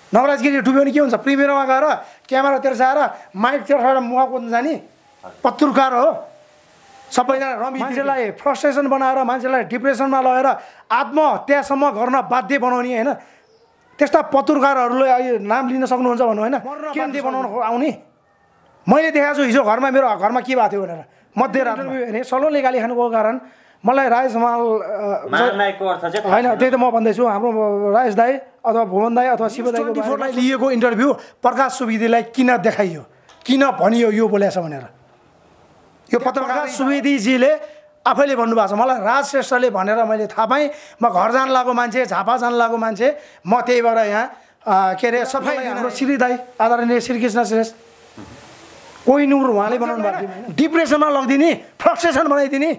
नवराज गिरी डुब्यो भने के हुन्छ प्रिमियरमा गएर क्यामेरा तेर्साएर माइक तेर्साएर मुख कुद्न जाने पत्रकार हो सबैजना मान्छेलाई फ्रस्ट्रेसन बनाएर मान्छेलाई डिप्रेसनमा लगेर आत्महत्यासम्म गर्न बाध्य बनाउने होइन त्यस्ता पत्रकारहरूले अहिले नाम लिन सक्नुहुन्छ भन्नु होइन केन्द्र बनाउन आउने मैले देखाएको छु हिजो घरमा मेरो घरमा के भएको थियो भनेर मध्यरात हेरेँ सलोनले गाली खानुको कारण मलाई राजेश हमाल होइन त्यही त म भन्दैछु हाम्रो राजेश दाई अथवा भुवन दाई अथवा शिव दाईको 24लाई लिएको इन्टरभ्यू प्रकाश सुवेदीलाई किन देखाइयो किन भनियो यो बोलेछ भनेर यो पत्रकार सुवेदीजीले आफैले भन्नुभएको छ मलाई राज श्रेष्ठले भनेर मैले थाहा पाएँ म घर जान लागेको मान्छे झापा जान लागेको मान्छे म त्यही भएर यहाँ के अरे सफाइ हाम्रो श्री दाई आदरणीय श्रीकृष्ण श्रेष्ठ कोहिनुर उहाँले बनाउनु भएको थियो डिप्रेसनमा लगिदिने फ्रस्ट्रेसन बनाइदिने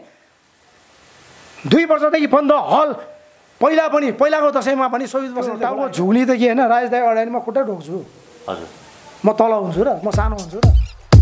2 वर्षदेखि बन्द हल पहिलाको दसैँमा पनि 24 वर्ष टाउको झुग्नी त के होइन राजेश दाई अगाडि म खुट्टा ढोक्छु हजुर म तल हुन्छु र म सानो हुन्छु र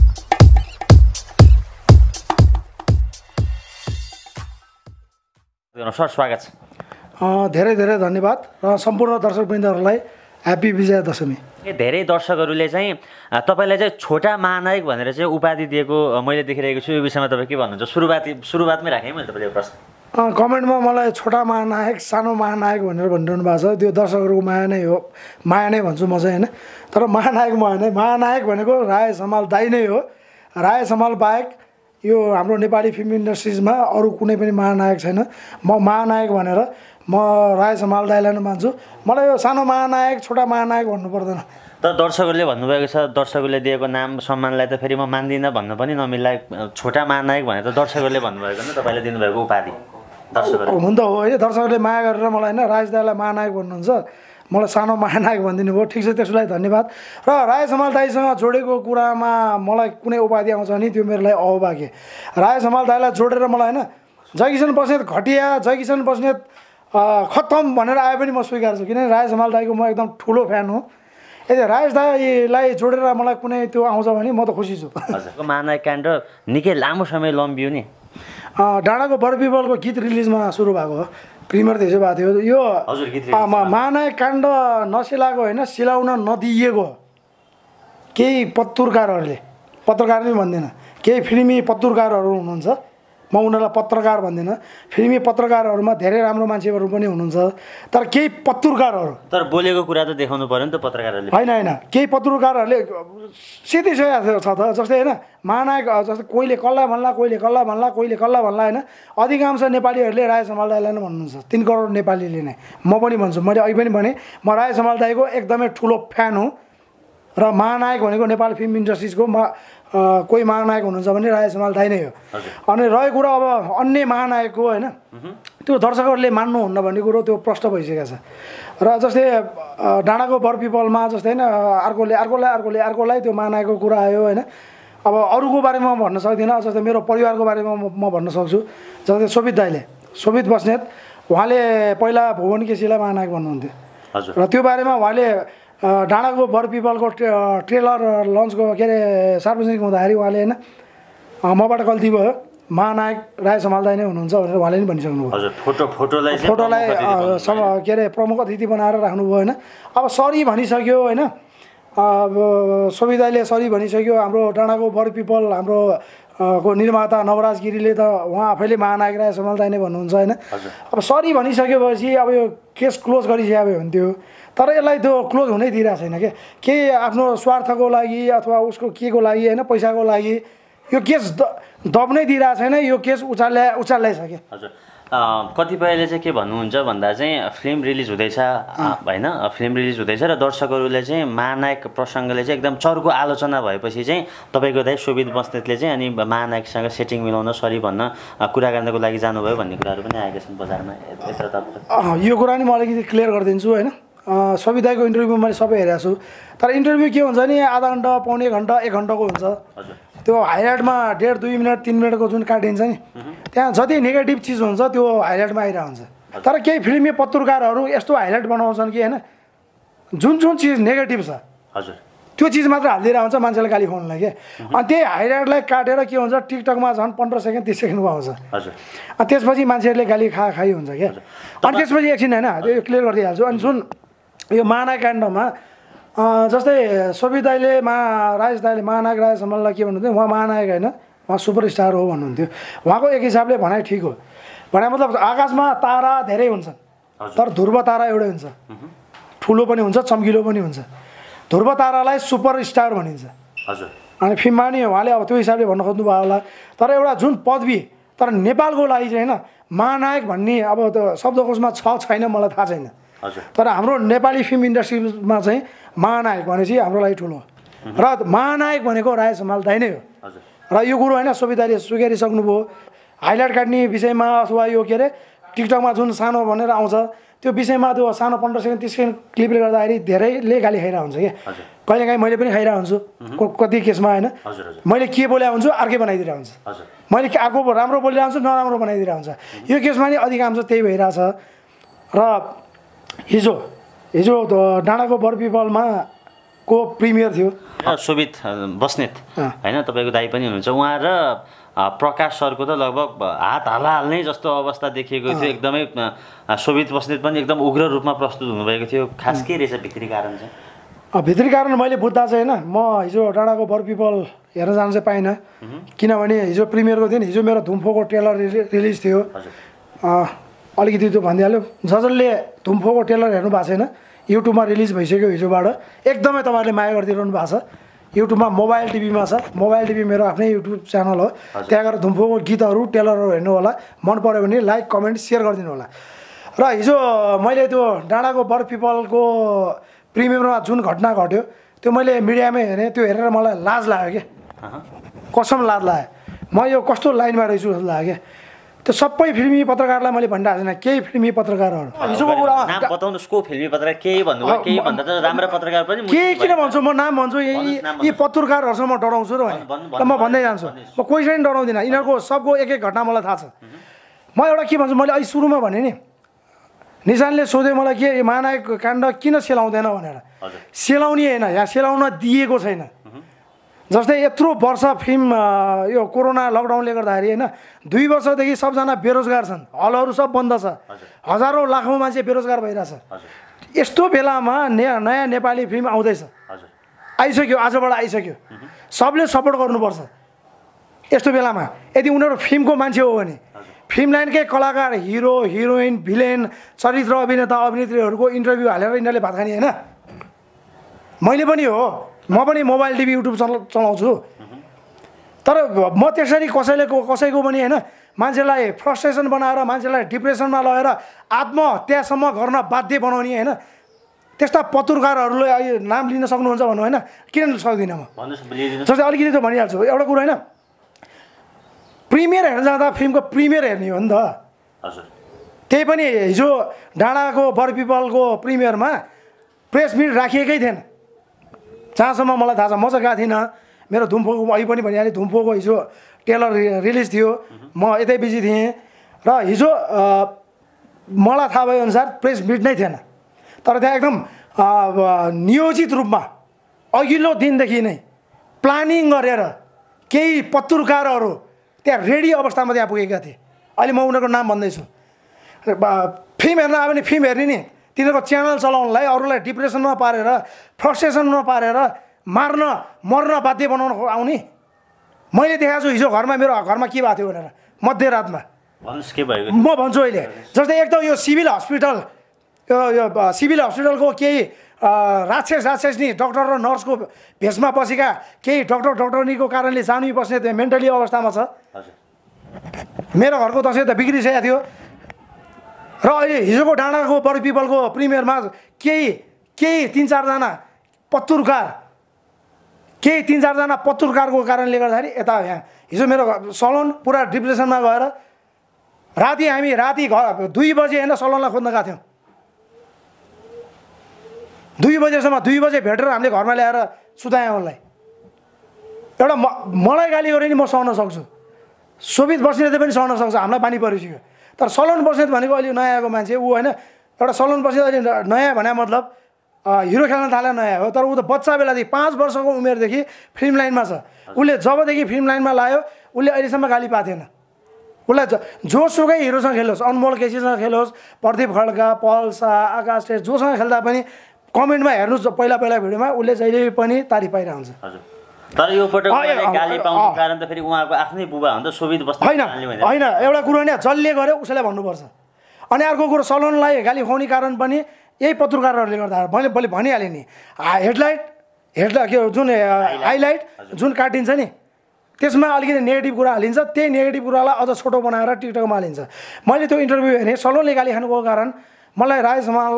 सर स्वागत छ धेरै धेरै धन्यवाद र सम्पूर्ण दर्शकवृन्दहरूलाई ह्याप्पी विजया दशमी धेरै दर्शकहरूले चाहिँ तपाईँलाई चाहिँ छोटा महानायक भनेर चाहिँ उपाधि दिएको मैले देखिरहेको छु यो विषयमा तपाईँ के भन्नुहुन्छ सुरुवातमै राखेँ मैले तपाईँले प्रश्न कमेन्टमा मलाई छोटा महानायक सानो महानायक भनेर भनिरहनु भएको छ त्यो दर्शकहरूको माया नै हो माया नै भन्छु म चाहिँ होइन तर महानायक म होइन महानायक भनेको राजेश हमाल दाई नै हो राजेश हमाल बाहेक यो हाम्रो नेपाली फिल्म इन्डस्ट्रिजमा अरू कुनै पनि महानायक छैन म महानायक भनेर म राजेश हमाल दाईलाई नै मान्छु मलाई यो सानो महानायक छोटा महानायक भन्नु पर्दैन तर दर्शकहरूले भन्नुभएको छ दर्शकहरूले दिएको नाम सम्मानलाई त फेरि म मान्दिनँ भन्नु पनि नमिल्ला छोटा महानायक भनेर त दर्शकहरूले भन्नुभएको नि तपाईँले दिनुभएको उपाधि दर्शकहरूले हुन त हो होइन दर्शकहरूले माया गरेर मलाई होइन राजेश दाईलाई महानायक भन्नुहुन्छ मलाई सानो महानायक भनिदिनु भयो ठिक छ त्यसलाई धन्यवाद र राजेश हमाल दाईसँग जोडेको कुरामा मलाई कुनै उपाधि आउँछ भने त्यो मेरो लागि अभाग्य राजेश हमाल दाईलाई जोडेर मलाई होइन जयकिसन बस्नेत घटिया जयकिसन बस्नेत खत्तम भनेर आए पनि म स्वीकार्छु किनभने राजेश हमाल दाईको म एकदम ठुलो फ्यान हो यदि राजेश दाईलाई जोडेर मलाई कुनै त्यो आउँछ भने म त खुसी छु हजुरको महानायक काण्ड निकै लामो समय लम्बियो नि डाँडाको बरपिपलको गीत रिलिजमा सुरु भएको हो प्रिमियर त्यसो भएको थियो यो महानायक काण्ड नसिलाएको होइन सिलाउन नदिइएको केही पत्रकारहरूले पत्रकार पनि भन्दिनँ केही फिल्मी पत्रकारहरू हुनुहुन्छ म उनीहरूलाई पत्रकार भन्दिनँ फिल्मी पत्रकारहरूमा धेरै राम्रो मान्छेहरू पनि हुनुहुन्छ तर केही पत्रकारहरू तर बोलेको कुरा त देखाउनु पर्यो नि त पत्रकारहरूले होइन केही पत्रकारहरूले सिधिसकेको छ त जस्तै होइन महानायक जस्तै कोहीले कसलाई भन्ला कोहीले कसलाई भन्ला कोहीले कसलाई भन्ला होइन अधिकांश नेपालीहरूले राजेश हमाल दाईलाई नै भन्नुहुन्छ 3 करोड नेपालीले नै म पनि भन्छु मैले अहिले पनि भने म राजेश हमाल दाईको एकदमै ठुलो फ्यान हो र महानायक भनेको नेपाल फिल्म इन्डस्ट्रिजको कोही महानायक हुनुहुन्छ भने राजेश हमाल दाई नै हो अनि रहेको कुरा अब अन्य महानायकको होइन त्यो दर्शकहरूले मान्नुहुन्न भन्ने कुरो त्यो प्रष्ट भइसकेको छ र जस्तै डाँडाको बरपिपलमा जस्तै होइन अर्कोलाई त्यो महानायकको कुरा आयो होइन अब अरूको बारेमा म भन्न सक्दिनँ जस्तै मेरो परिवारको बारेमा म भन्न सक्छु जस्तै शोभित दाईले शोभित बस्नेत उहाँले पहिला भुवन केसीलाई महानायक भन्नुहुन्थ्यो र त्यो बारेमा उहाँले डाँडाको बरपिपलको ट्रेलर लन्चको के अरे सार्वजनिक हुँदाखेरि उहाँले होइन मबाट गल्ती भयो महानायक राजेश हमाल दाई नै हुनुहुन्छ भनेर उहाँले पनि भनिसक्नु भयो फोटोलाई के अरे प्रमुख अतिथि बनाएर राख्नुभयो होइन अब सरी भनिसक्यो होइन शोभित दाईले सरी भनिसक्यो हाम्रो डाँडाको बरपिपल हाम्रो को निर्माता नवराज गिरीले त उहाँ आफैले महानायक राजेश हमाल दाई नै भन्नुहुन्छ होइन अब सरी भनिसकेपछि अब यो केस क्लोज गरिसके हुन्थ्यो तर यसलाई त्यो क्लोज हुनै दिइरहेको छैन क्या केही आफ्नो स्वार्थको लागि अथवा उसको के को लागि होइन पैसाको लागि यो केस दब्नै दिइरहेको छैन यो केस उचाल्याइसक्यो हजुर कतिपयले चाहिँ के भन्नुहुन्छ भन्दा चाहिँ फिल्म रिलिज हुँदैछ होइन फिल्म रिलिज हुँदैछ र दर्शकहरूले चाहिँ महानायक प्रसङ्गले चाहिँ एकदम चर्को आलोचना भएपछि चाहिँ तपाईँको दाइ शोभित बस्नेतले चाहिँ अनि महानायकसँग सेटिङ मिलाउन सरी भन्न कुरा गर्नको लागि जानुभयो भन्ने कुराहरू पनि आएका छन् बजारमा यो कुरा नि म अलिकति क्लियर गरिदिन्छु होइन शोभित दाईको इन्टरभ्यू मैले सबै हेरेको छु तर इन्टरभ्यू के हुन्छ नि आधा घन्टा पौने घन्टा 1 घन्टाको हुन्छ त्यो हाइलाइटमा 1.5 2 मिनट 3 मिनटको जुन काटिन्छ नि त्यहाँ जति नेगेटिभ चिज हुन्छ त्यो हाइलाइटमा आइरहेको हुन्छ तर केही फिल्मी पत्रकारहरू यस्तो हाइलाइट बनाउँछन् कि होइन जुन चिज नेगेटिभ छ हजुर त्यो चिज मात्र हालिदिएर हुन्छ मान्छेलाई गाली खुवाउनलाई के अनि त्यही हाइलाइटलाई काटेर के हुन्छ टिकटकमा झन् 15 सेकेन्ड 30 सेकेन्डको आउँछ हजुर अनि त्यसपछि मान्छेहरूले गाली खाइ हुन्छ क्या अनि त्यसपछि एकछिन होइन त्यो क्लियर गरिदिइहाल्छु अनि जुन यो महानायक काण्डमा जस्तै शोभित दाइले राजेश दाइले महानायक राजेश हमाललाई के भन्नुहुन्थ्यो, उहाँ महानायक होइन, उहाँ सुपरस्टार हो भन्नुहुन्थ्यो। उहाँको एक हिसाबले भनाइ ठिक हो। भने मतलब आकाशमा तारा धेरै हुन्छन्, तर ध्रुव तारा एउटै हुन्छ, ठुलो पनि हुन्छ, चम्किलो पनि हुन्छ। ध्रुव तारालाई सुपरस्टार भनिन्छ। हजुर। अनि फिल्ममा नि उहाँले अब त्यो हिसाबले भन्न खोज्नु भयो होला। तर एउटा जुन पदवी, तर नेपालको लागि चाहिँ होइन महानायक भन्ने अब त्यो शब्दकोशमा छ छैन मलाई थाहा छैन। हजुर। तर हाम्रो नेपाली फिल्म इन्डस्ट्रीमा चाहिँ महानायक भनेपछि हाम्रो लागि ठुलो हो। र महानायक भनेको राजेश हमाल दाइ नै हो। हजुर। र यो कुरो होइन सुविधाले स्वीकारिसक्नुभयो। हाइलाइट काट्ने विषयमा अथवा यो के अरे टिकटकमा जुन सानो भनेर आउँछ त्यो विषयमा त्यो सानो 15 सेकेन्ड 30 सेकेन्ड क्लिपले गर्दाखेरि धेरैले गाली खाइरहेको हुन्छ क्या। कहिलेकाहीँ मैले पनि खाइरहेको हुन्छु कति केसमा होइन। मैले के बोलेको हुन्छु अर्कै बनाइदिरहेको हुन्छ, मैले अर्को राम्रो बोलिरहेको हुन्छु नराम्रो बनाइदिरहेको हुन्छ। यो केसमा नि अधिकांश त्यही भइरहेछ। र हिजो डाँडाको बरपिपलमा को प्रिमियर थियो, शोभित बस्नेत होइन तपाईँको दाइ पनि हुनुहुन्छ। उहाँ र प्रकाश सरको त लगभग हात हाल्नै जस्तो अवस्था देखिएको थियो। एकदमै शोभित बस्नेत पनि एकदम उग्र रूपमा प्रस्तुत हुनुभएको थियो। खास के रहेछ भित्री कारण चाहिँ? भित्री कारण मैले बुझ्दा चाहिँ होइन, म हिजो डाँडाको बरपिपल हेर्न जान चाहिँ पाइनँ, किनभने हिजो प्रिमियरको दिन हिजो मेरो धुम्फोको ट्रेलर रिलिज थियो। अलिकति त्यो भनिदिइहाल्यो, जसले धुम्फोको ट्रेलर हेर्नु भएको छैन युट्युबमा रिलिज भइसक्यो हिजोबाट। एकदमै तपाईँहरूले माया गरिदिइरहनु भएको छ। युट्युबमा मोबाइल टिभीमा छ, मोबाइल टिभी मेरो आफ्नै युट्युब च्यानल हो, त्यहाँ गएर धुम्फोको गीतहरू ट्रेलरहरू हेर्नु होला। मन पऱ्यो भने लाइक कमेन्ट सेयर गरिदिनु होला। र हिजो मैले त्यो डाँडाको बरपिपलको प्रिमियरमा जुन घटना घट्यो त्यो मैले मिडियामै हेरेँ, त्यो हेरेर मलाई लाज लाग्यो क्या, कसम लाज लाग्यो। म यो कस्तो लाइनमा रहेछु जस्तो लाग्यो क्या। त्यो सबै फिल्मी पत्रकारलाई मैले भनिरहेको छैन, केही फिल्मी पत्रकारहरू हिजोको कुरा नाम बताउनुहोस् को फिल्मी पत्रकार केही भन्नुभयो, केही भन्दा त राम्रो पत्रकार पनि केही किन भन्छु, म नाम भन्छु। यी पत्रकारहरूसँग म डराउँछु र म भन्दै जान्छु, म कोहीसँग पनि डराउँदिनँ। यिनीहरूको सबको एक एक घटना मलाई थाहा छ। म एउटा के भन्छु, मैले अहिले सुरुमा भने नि निशानले सोध्यो मलाई के महानायक काण्ड किन सेलाउँदैन भनेर। सेलाउने होइन, यहाँ सेलाउन दिएको छैन। जस्तै यत्रो वर्ष फिल्म यो कोरोना लकडाउनले गर्दाखेरि होइन 2 वर्षदेखि सबजना बेरोजगार छन्, हलहरू सब बन्द छ, हजारौँ लाखौँ मान्छे बेरोजगार भइरहेछ। यस्तो बेलामा नयाँ नेपाली फिल्म आउँदैछ, आइसक्यो, आजबाट आइसक्यो, सबले सपोर्ट गर्नुपर्छ। यस्तो बेलामा यदि उनीहरू फिल्मको मान्छे हो भने फिल्म लाइनकै कलाकार, हिरो हिरोइन, भिलेन, चरित्र अभिनेता अभिनेत्रीहरूको इन्टरभ्यू हालेर यिनीहरूले भात खाने होइन। मैले पनि हो, म पनि मोबाइल टिभी युट्युब चलाउँछु। तर म त्यसरी कसैको पनि होइन मान्छेलाई फ्रस्ट्रेसन बनाएर मान्छेलाई डिप्रेसनमा लगेर आत्महत्यासम्म गर्न बाध्य बनाउने होइन त्यस्ता पत्रकारहरूले नाम लिन सक्नुहुन्छ भन्नु होइन, किन सक्दिनँ म। जस्तै अलिकति त भनिहाल्छु एउटा कुरा होइन, प्रिमियर हेर्न जाँदा फिल्मको प्रिमियर हेर्ने हो नि त। त्यही पनि हिजो डाँडाको बरपिपलको प्रिमियरमा प्रेस मिट राखिएकै थिएन जहाँसम्म मलाई थाहा छ। म चाहिँ गएको थिइनँ, मेरो धुम्फोको अहिले पनि भनिहालेँ, धुम्फोको हिजो ट्रेलर रिलिज थियो, म यतै बिजी थिएँ। र हिजो मलाई थाहा भएअनुसार प्रेस मिट नै थिएन, तर त्यहाँ एकदम नियोजित रूपमा अघिल्लो दिनदेखि नै प्लानिङ गरेर केही पत्रकारहरू त्यहाँ रेडी अवस्थामा त्यहाँ पुगेका थिए। अहिले म उनीहरूको नाम भन्दैछु। फिल्म हेर्न आयो भने फिल्म हेर्ने नि तिनीहरूको च्यानल चलाउनलाई, अरूलाई डिप्रेसनमा पारेर, फ्रस्ट्रेसनमा पारेर, मर्न बाध्य बनाउन आउने। मैले देखाएको छु हिजो घरमा, मेरो घरमा के भएको थियो भनेर मध्यरातमा। म भन्छु अहिले, जस्तै एक त यो सिभिल हस्पिटल, यो सिभिल हस्पिटलको केही राक्षसनी डक्टर र नर्सको भेषमा बसेका केही डक्टरनीको कारणले जानु बस्ने त्यो मेन्टली अवस्थामा छ। मेरो घरको दसैँ त बिग्रिसकेको थियो। र अहिले हिजोको डाँडाको बरपिपलको प्रिमियरमा केही 3-4जना पत्रकारको कारणले गर्दाखेरि यता यहाँ हिजो मेरो सलोन पुरा डिप्रेसनमा गएर राति 2 बजे होइन सलोनलाई खोज्न गएको थियौँ। 2 बजेसम्म 2 बजे भेटेर हामीले घरमा ल्याएर सुतायौँ उसलाई। एउटा मलाई गाली गऱ्यो नि म सहन सक्छु, शोभित बस्नेतले पनि सहन सक्छ, हामीलाई बानी परिसक्यो। तर सलोन बस्नेत भनेको अहिले नयाँ आएको मान्छे ऊ होइन। एउटा सलोन बस्नेत अहिले नयाँ भने मतलब हिरो खेल्न थाले नयाँ हो, तर ऊ त बच्चा बेलादेखि 5 वर्षको उमेरदेखि फिल्म लाइनमा छ। उसले जबदेखि फिल्म लाइनमा लायो उसले अहिलेसम्म गाली पाएको थिएन। उसलाई जोसुकै हिरोसँग खेलोस्, अनमोल केसीसँग खेलोस्, प्रदीप खड्का, पल शाह, आकाश टेस्ट जोसँग खेल्दा पनि कमेन्टमा हेर्नुहोस् पहिला भिडियोमा उसले जहिले पनि तारिफ पाइरहेको हुन्छ। हजुर तर यो पटक उहाँले गाली पाउनु कारण त फेरि उहाँको आफ्नै बुबा हो नि त शोभित बस्नेत होइन एउटा कुरो नि जसले गर्यो उसैलाई भन्नुपर्छ। अनि अर्को कुरो सलोनलाई गाली खुवाउने कारण पनि यही पत्रकारहरूले गर्दा मैले भनिहालेँ नि हेडलाइट के जुन हाइलाइट जुन काटिन्छ नि त्यसमा अलिकति नेगेटिभ कुरा हालिन्छ त्यही नेगेटिभ कुरालाई अझ छोटो बनाएर टिकटकमा हालिन्छ। मैले त्यो इन्टरभ्यू हेरेँ सलोनले गाली खानुको कारण मलाई राजेश हमाल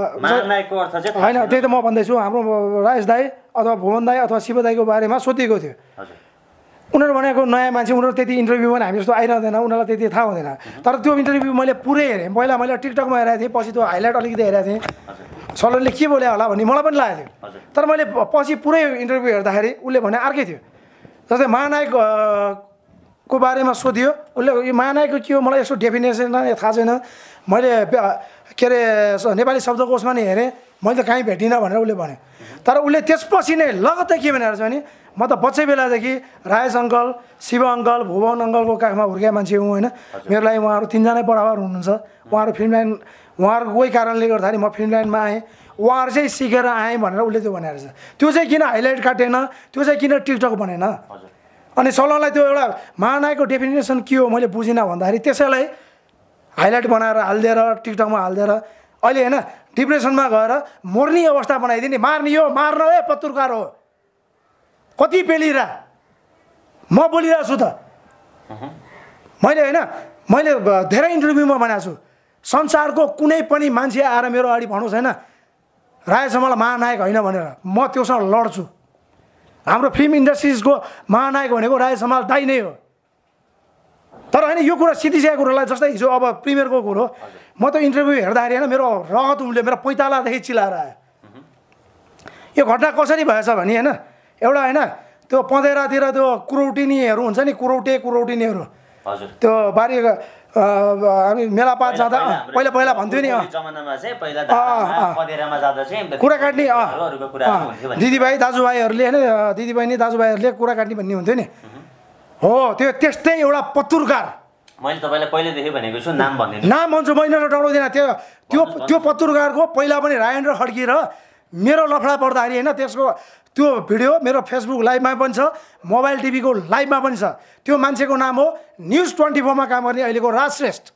होइन त्यही त म भन्दैछु हाम्रो राजेश दाई अथवा भुवन दाई अथवा शिव दाईको बारेमा सोधिएको थियो। उनीहरू भनेको नयाँ मान्छे उनीहरू त्यति इन्टरभ्यू पनि हामी जस्तो आइरहँदैन उनीहरूलाई त्यति थाहा हुँदैन। तर त्यो इन्टरभ्यू मैले पुरै हेरेँ पहिला मैले टिकटकमा हेरेको थिएँ पछि त्यो हाइलाइट अलिकति हेरेको थिएँ सलोनले के बोल्यो होला भन्ने मलाई पनि लागेको थियो। तर मैले पछि पुरै इन्टरभ्यू हेर्दाखेरि उसले भने अर्कै थियो। जस्तै महानायक को बारेमा सोधियो उसले यो महानायकको के हो मलाई यसो डेफिनेसन थाहा छैन मैले के अरे नेपाली शब्दकोशमा नि हेरेँ मैले त कहीँ भेटिनँ भनेर उसले भन्यो। तर उसले त्यसपछि नै लगत्तै के भनेर छ भने म त बच्चै बेलादेखि राजेश अङ्कल शिव अङ्कल भुवन अङ्कलको काखमा हुर्केको मान्छे हुँ होइन मेरो लागि उहाँहरू तिनजनै बराबर हुनुहुन्छ। उहाँहरू फिल्म लाइन उहाँहरूको कोही कारणले गर्दाखेरि म फिल्म लाइनमा आएँ उहाँहरू चाहिँ सिकेर आएँ भनेर उसले त्यो भनेर छ। त्यो चाहिँ किन हाइलाइट काटेन त्यो चाहिँ किन टिकटक बनेन। अनि सलोनलाई त्यो एउटा महानायकको डेफिनेसन के हो मैले बुझिनँ भन्दाखेरि त्यसैलाई हाइलाइट बनाएर हालिदिएर टिकटकमा हालिदिएर अहिले होइन डिप्रेसनमा गएर मर्ने अवस्था बनाइदिने मार्ने यो मार्न ए पत्रकार हो कति पेलिरा म बोलिरहेको छु त मैले होइन मैले धेरै इन्टरभ्यूमा भनेको छु संसारको कुनै पनि मान्छे आएर मेरो अगाडि भन्नुहोस् होइन राजेश हमाल महानायक होइन भनेर म त्योसँग लड्छु। हाम्रो फिल्म इन्डस्ट्रिजको महानायक भनेको राजेश हमाल दाइ नै हो। तर होइन यो कुरा सिधिसकेको कुरोलाई जस्तै हिजो अब प्रिमियरको कुरो म त इन्टरभ्यू हेर्दाखेरि होइन मेरो रगत उम्ल्यो मेरो पैतालादेखि चिलाएर आयो। यो घटना कसरी भएछ भने होइन एउटा होइन त्यो पँधेरातिर त्यो कुरौटिनीहरू हुन्छ नि कुरौटिनीहरू त्यो बारी हामी मेलापात जाँदा पहिला भन्थ्यो नि कुरा काट्ने दिदीभाइ दाजुभाइहरूले होइन दिदीबहिनी दाजुभाइहरूले कुरा काट्ने भन्ने हुन्थ्यो नि हो त्यो त्यस्तै एउटा पत्रकार मैले तपाईँलाई पहिलेदेखि भनेको छु नाम भन्दिनँ नाम भन्छु मैले टाउदिनँ त्यो पत्रकारको पहिला पनि राजेन्द्र खड्की र मेरो लफडा पर्दाखेरि होइन त्यसको त्यो भिडियो मेरो फेसबुक लाइभमा पनि छ मोबाइल टिभीको लाइभमा पनि छ। त्यो मान्छेको नाम हो न्युज 24 मा काम गर्ने अहिलेको राज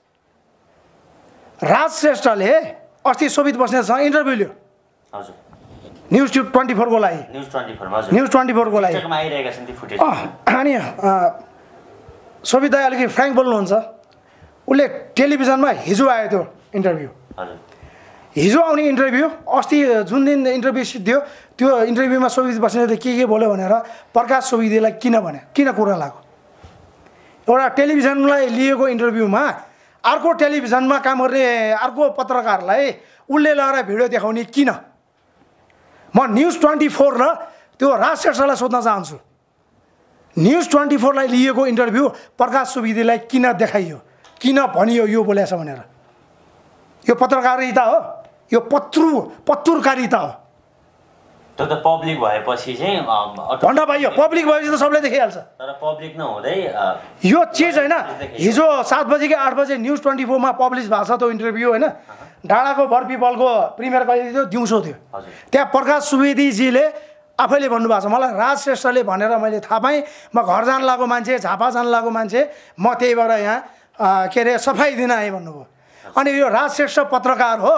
श्रेष्ठले अस्ति शोभित बस्नेतसँग इन्टरभ्यू लियो हजुर न्युज 24 को लागि न्युज 24 को लागि अनि शोभित दाइ अलिकति फ्र्याङ्क बोल्नुहुन्छ उसले टेलिभिजनमा हिजो आयो त्यो इन्टरभ्यू हिजो आउने इन्टरभ्यू अस्ति जुन दिन इन्टरभ्यू सिद्धियो त्यो इन्टरभ्यूमा शोभित बस्नेतले के बोल्यो भनेर प्रकाश सोभिदेलाई किन भने किन कुरा लाग्यो एउटा टेलिभिजनलाई लिएको इन्टरभ्यूमा अर्को टेलिभिजनमा काम गर्ने अर्को पत्रकारलाई उसले लगाएर भिडियो देखाउने किन म न्युज 24 र त्यो राज श्रेष्ठलाई सोध्न चाहन्छु न्युज 24 लाई लिएको इन्टरभ्यू प्रकाश सोभिदेलाई किन देखाइयो किन भनियो यो बोलेछ भनेर यो पत्रकारिता हो यो पत्रकारिता हो। त्यो त पब्लिक भएपछि चाहिँ भन्न पाइयो पब्लिक भएपछि त सबले देखिहाल्छ तर पब्लिक नहुँदै यो चिज होइन हिजो 7 बजे कि 8 बजे न्युज 24 मा पब्लिस भएको छ त्यो इन्टरभ्यू होइन डाँडाको बर पिपलको प्रिमियर कहिले थियो दिउँसो थियो त्यहाँ प्रकाश सुवेदीजीले आफैले भन्नुभएको छ मलाई राज श्रेष्ठले भनेर मैले थाहा पाएँ म घर जान लागेको मान्छे झापा जान लागेको मान्छे म त्यहीबाट यहाँ के अरे सफाइ दिन आएँ भन्नुभयो। अनि यो राज श्रेष्ठ पत्रकार हो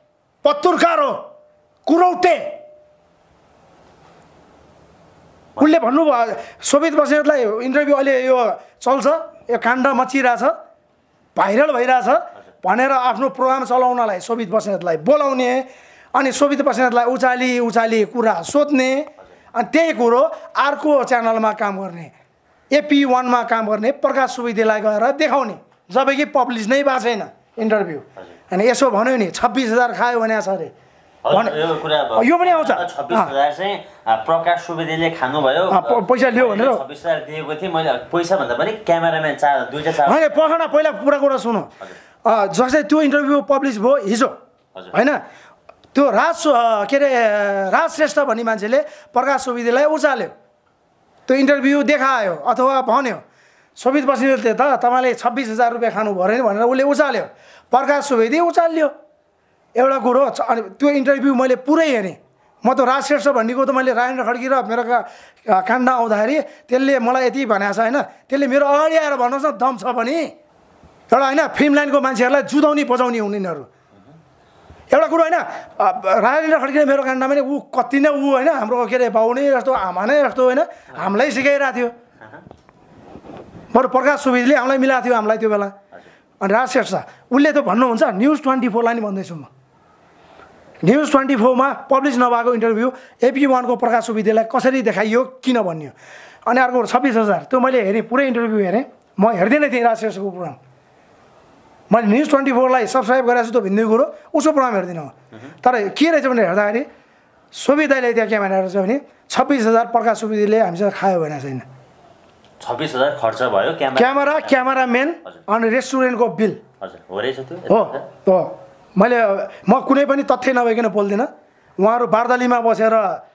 कुरौटे उसले भन्नुभयो शोभित बस्नेतलाई इन्टरभ्यू अहिले यो चल्छ यो काण्ड मचिरहेछ भाइरल भइरहेछ भनेर आफ्नो प्रोग्राम चलाउनलाई शोभित बस्नेतलाई बोलाउने अनि शोभित बस्नेतलाई उचाली कुरा सोध्ने अनि त्यही कुरो अर्को च्यानलमा काम गर्ने AP1 मा काम गर्ने प्रकाश सुवेदीलाई गएर देखाउने जबकि पब्लिस नै भएको छैन इन्टरभ्यू। अनि यसो भन्यो नि 26,000 खायो भने छ अरे यो पनि आउँछ 26,000 चाहिँ प्रकाश सुवेदीले खानुभयो पैसा लियो भनेर 26,000 दिएको थिएँ मैले पैसा भन्दा पनि क्यामेराम्यान दुईटा होइन पखना पहिला कुरा सुन्नु जस्तै त्यो इन्टरभ्यू पब्लिस भयो हिजो होइन त्यो के अरे राज श्रेष्ठ भन्ने मान्छेले प्रकाश सुवेदीलाई उचाल्यो त्यो इन्टरभ्यू देखायो अथवा भन्यो शोभित बस्नेतले त तपाईँले 26,000 रुपियाँ खानुभयो अरे भनेर उसले उचाल्यो प्रकाश सुवेदी उचाल्यो एउटा कुरो अनि त्यो इन्टरभ्यू मैले पुरै हेरेँ। म त राज श्रेष्ठ भन्नेको त मैले राजेन्द्र खड्की र मेरो काण्ड आउँदाखेरि त्यसले मलाई यति भनेको छ होइन, त्यसले मेरो अगाडि आएर भन्नुहोस् न दम छ भने एउटा होइन फिल्म लाइनको मान्छेहरूलाई जुदाउने बजाउने हुने यिनीहरू। एउटा कुरो होइन राजेन्द्र खड्कीले मेरो काण्डमा नि ऊ कति नै ऊ होइन हाम्रो के अरे बाउ नै जस्तो आमा नै जस्तो होइन हामीलाई सिकाइरहेको थियो। बरु प्रकाश सुवेदीले हामीलाई मिलाएको थियो हामीलाई त्यो बेला। अनि राज श्रेष्ठ उसले त भन्नुहुन्छ न्युज 24लाई नि भन्दैछु म। न्युज 24मा पब्लिस नभएको इन्टरभ्यू AP1को प्रकाश सुवेदीलाई कसरी देखाइयो किन भन्यो। अनि अर्को 26,000 त्यो मैले हेरेँ पुरै इन्टरभ्यू हेरेँ। म हेर्दिनँ थिएँ राज श्रेष्ठको प्रोग्राम। मैले न्युज 24लाई सब्सक्राइब गरेको छु त्यो भिन्दै कुरो, उसको प्रोग्राम हेर्दिनँ म। तर के रहेछ भने हेर्दाखेरि सुवेदीले त्यहाँ के भनेर छ भने 26,000 प्रकाश सुवेदीले हामीसँग खायो भनेको छैन। 26,000 खर्च भयो क्यामेराम्यान अनि रेस्टुरेन्टको बिल। हजुर हो रहेछ त्यो हो। म कुनै पनि तथ्य नभइकन बोल्दिनँ। उहाँहरू बार्दलीमा बसेर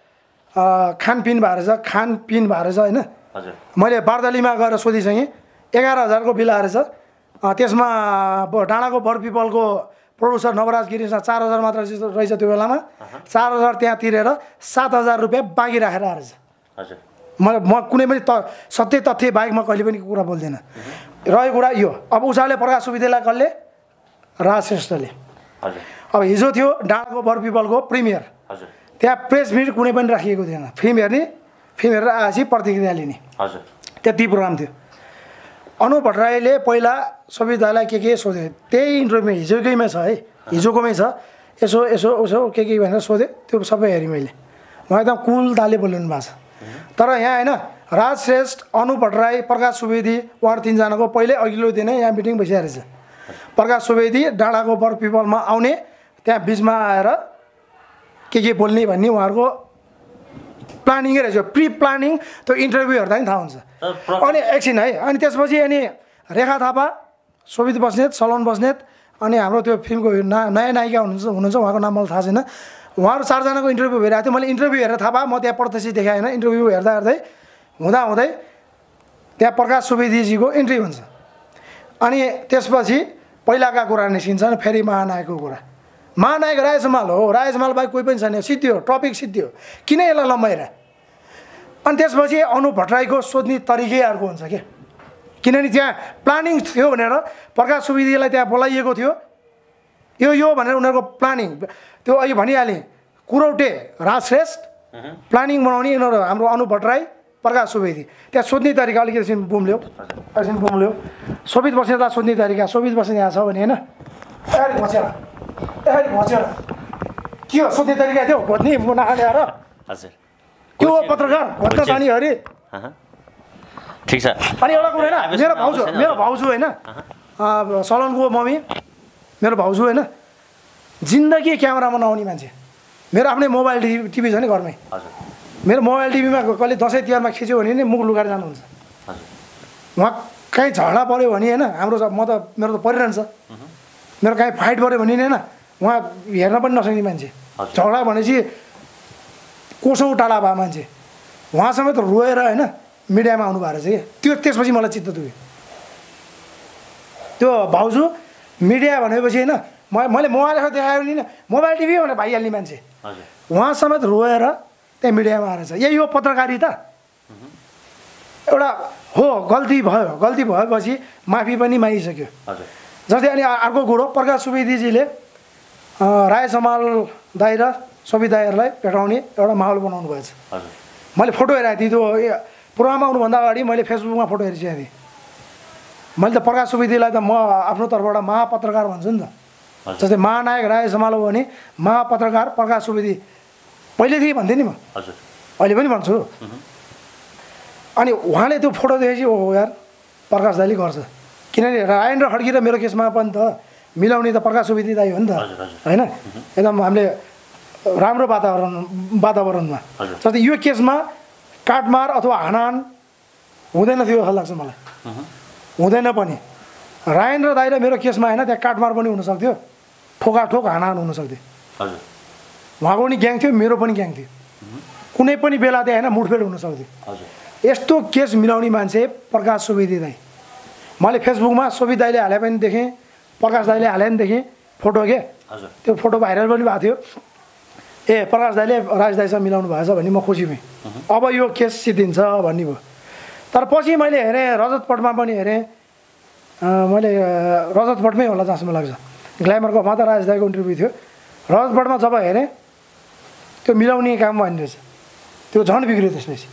खानपिन भएर छ होइन। मैले बार्दलीमा गएर सोधिसकेँ 11,000को बिल आएर छ। त्यसमा डाँडाको बरपिपलको प्रोड्युसर नवराज गिरीसँग 4,000 मात्र रहेछ त्यो बेलामा। 4,000 त्यहाँ तिरेर 7,000 रुपियाँ बाँकी राखेर आएर छ। म कुनै पनि सत्य तथ्य बाहेक म कहिले पनि कुरा बोल्दिनँ। रहेको कुरा यो अब उसले प्रकाश सुवेदीलाई कसले राज श्रेष्ठले। अब हिजो थियो डाँडाको बरपिपलको प्रिमियर, त्यहाँ प्रेस मिट कुनै पनि राखिएको थिएन। फिल्म हेरेर आएपछि प्रतिक्रिया लिने त्यति प्रोग्राम थियो। अनुप भट्टराईले पहिला सुवेदीलाई के सोध्यो त्यही इन्टरभ्यूमा हिजोकैमा छ है, हिजोकोमै छ। यसो के भनेर सोधेँ त्यो सबै हेरेँ मैले। उहाँ एकदम कुल तालले बोलिनु भएको छ। तर यहाँ होइन राज श्रेष्ठ अनुप भट्टराई प्रकाश सुवेदी उहाँहरू तिनजनाको पहिल्यै अघिल्लो दिनै यहाँ मिटिङ बसिरहेको रहेछ। प्रकाश सुवेदी डाँडाको बरपिपलमा आउने त्यहाँ बिचमा आएर के बोल्ने भन्ने उहाँहरूको प्लानिङै रहेछ। प्रि प्लानिङ त्यो इन्टरभ्यू हेर्दा नि थाहा हुन्छ। अनि एकछिन है अनि त्यसपछि अनि रेखा थापा, शोभित बस्नेत, सलोन बस्नेत अनि हाम्रो त्यो फिल्मको नयाँ नायिका हुनुहुन्छ उहाँको नाम मलाई थाहा छैन। उहाँहरू 4जनाको इन्टरभ्यू भइरहेको थियो। मैले इन्टरभ्यू हेरेर थाहा पाएँ। म त्यहाँ प्रत्यक्ष देखाएँ होइन। इन्टरभ्यू हेर्दै हुँदै त्यहाँ प्रकाश सुवेदीजीको इन्ट्री हुन्छ। अनि त्यसपछि पहिलाका कुरा निस्किन्छन् फेरि महानायकको कुरा। महानायक राजेशमाल हो, राजेशमाल बाहेक कोही पनि छैन, सिद्धियो टपिक सिद्धियो, किन यसलाई लम्बाइरह। अनि त्यसपछि अनुप भट्टराईको सोध्ने तरिकै अर्को हुन्छ क्या। किनभने त्यहाँ प्लानिङ थियो भनेर प्रकाश सुवेदीलाई त्यहाँ बोलाइएको थियो। यो भनेर उनीहरूको प्लानिङ त्यो अहिले भनिहालेँ। कुरौटे राज श्रेष्ठ प्लानिङ बनाउने यिनीहरू हाम्रो अनुप भट्टराई प्रकाश सुवेदी। त्यहाँ सोध्ने तरिका अलिकति बुम्ल्यो शोभित बस्नेतलाई सोध्ने तरिका। शोभित बस्ने यहाँ छ भने होइन भचेर के हो सोध्ने तरिका थियो खोज्ने नखाएर के हो पत्रकार खोज्न जाने अरे ठिक छ। अनि एउटा कुरो होइन मेरो भाउजू होइन सलनको मम्मी मेरो भाउजू होइन जिन्दगी क्यामेरामा नआउने मान्छे। मेरो आफ्नै मोबाइल टिभी छ नि घरमै। मेरो मोबाइल टिभीमा कहिले दसैँ तिहारमा खिच्यो भने नि मुख लुकाएर जानुहुन्छ। उहाँ कहीँ झगडा पऱ्यो भने होइन मेरो त परिरहन्छ। मेरो कहीँ फाइट पऱ्यो भने नि होइन उहाँ हेर्न पनि नसक्ने मान्छे। झगडा भनेपछि कोसौँ टाढा भए मान्छे उहाँ समेत रोएर होइन मिडियामा आउनु भएको रहेछ कि त्यसपछि मलाई चित्त दुख्यो। त्यो भाउजू मिडिया भनेपछि होइन मैले मोबाइल देखायो भने मोबाइल टिभी भनेर भइहाल्ने मान्छे उहाँ समेत रोएर त्यहाँ मिडियामा आएर छ। यही हो पत्रकारिता। एउटा हो गल्ती भएपछि माफी पनि मागिसक्यो। जस्तै अनि अर्को कुरो प्रकाश सुवेदीजीले रायसमाल दाइ र शोभित दाइहरूलाई भेटाउने एउटा माहौल बनाउनु भएछ। मैले फोटो हेरेको थिएँ त्यो प्रोग्राममा आउनुभन्दा अगाडि मैले फेसबुकमा फोटो हेरिसकेको थिएँ। मैले त प्रकाश सुवेदीलाई त म आफ्नो तर्फबाट महापत्रकार भन्छु नि त। जस्तै महानायक रायसमाल हो भने महापत्रकार प्रकाश सुवेदी पहिलेदेखि भन्थेँ नि म, अहिले पनि भन्छु। अनि उहाँले त्यो फोटो देखेपछि ओहो यार प्रकाश दाइले गर्छ। किनभने राजेन्द्र खड्की र मेरो केसमा पनि त मिलाउने त प्रकाश सुवेदी दाइ हो नि त होइन। एकदम हामीले राम्रो वातावरणमा जस्तै यो केसमा काटमार अथवा हानाहान हुँदैन थियो जस्तो लाग्छ मलाई। हुँदैन पनि। राजेन्द्र दाइ र मेरो केसमा होइन त्यहाँ काटमार पनि हुनसक्थ्यो, ठोकाठोक हानाहान हुनसक्थ्यो। उहाँको पनि ग्याङ थियो, मेरो पनि ग्याङ थियो। कुनै पनि बेला त्यहाँ होइन मुठभेड हुनसक्थ्यो। यस्तो केस मिलाउने मान्छे प्रकाश सुवेदी दाइ। मैले फेसबुकमा शोभित दाइले हाले पनि देखेँ, प्रकाश दाइले हाले पनि देखेँ फोटो के हजुर त्यो फोटो भाइरल पनि भएको थियो। ए प्रकाश दाइले राज दाइसँग मिलाउनु भएछ भने म खुसी भएँ। अब यो केस सिद्धिन्छ भन्ने भयो। तर पछि मैले हेरेँ रजतपटमा पनि हेरेँ, मैले रजतपटमै होला जहाँसम्म लाग्छ, ग्ल्यामरको त राज दाइको इन्टरभ्यू थियो। रजतपटमा जब हेरेँ त्यो मिलाउने काम भइने रहेछ, त्यो झन् बिग्रियो। त्यसपछि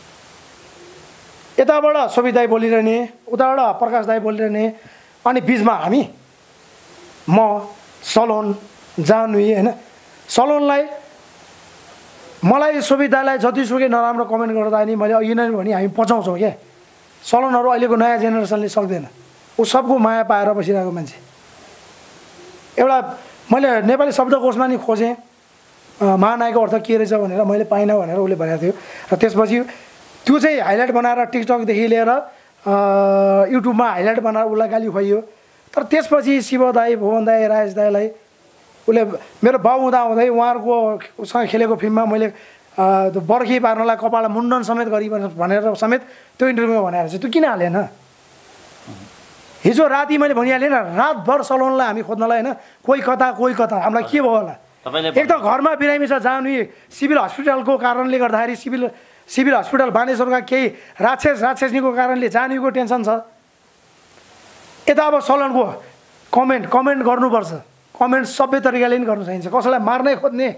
यताबाट सोभित दाई बोलिरहने, उताबाट प्रकाश दाई बोलिरहने, अनि बिचमा हामी, म, सलोन, जानुई होइन। सलोनलाई मलाई सोभित दाईलाई जतिसुकै नराम्रो कमेन्ट गर्दा नि मैले अघि नै भने हामी पचाउँछौँ क्या। सलोनहरू अहिलेको नयाँ जेनेरेसनले सक्दैन, ऊ सबको माया पाएर बसिरहेको मान्छे। एउटा मैले नेपाली शब्दकोशमा नि खोजेँ महानायकको अर्थ के रहेछ भनेर, मैले पाइनँ भनेर उसले भनेको थियो। र त्यसपछि त्यो चाहिँ हाइलाइट बनाएर टिकटकदेखि लिएर युट्युबमा हाइलाइट बनाएर उसलाई गाली खुवाइयो। तर त्यसपछि शिव दाई, भुवन दाई, राजेश दाईलाई उसले मेरो बाउ हुँदाहुँदै उहाँहरूको उसँग खेलेको फिल्ममा मैले बर्खी पार्नलाई कपाललाई मुण्डन समेत गरी भनेर समेत त्यो इन्टरभ्यूमा भनेर चाहिँ त्यो किन हालेन? हिजो राति मैले भनिहालेँ न, रातभर सलोनलाई हामी खोज्नलाई होइन, कोही कता हामीलाई के भयो होला। एक त घरमा बिरामी छ, जानु सिभिल हस्पिटलको कारणले गर्दाखेरि सिभिल हस्पिटल बानेश्वरका केही राक्षसनीको कारणले जानुको टेन्सन छ। यता अब सलोनको कमेन्ट गर्नुपर्छ, कमेन्ट सबै तरिकाले पनि गर्नु चाहिन्छ। कसैलाई मार्नै खोज्ने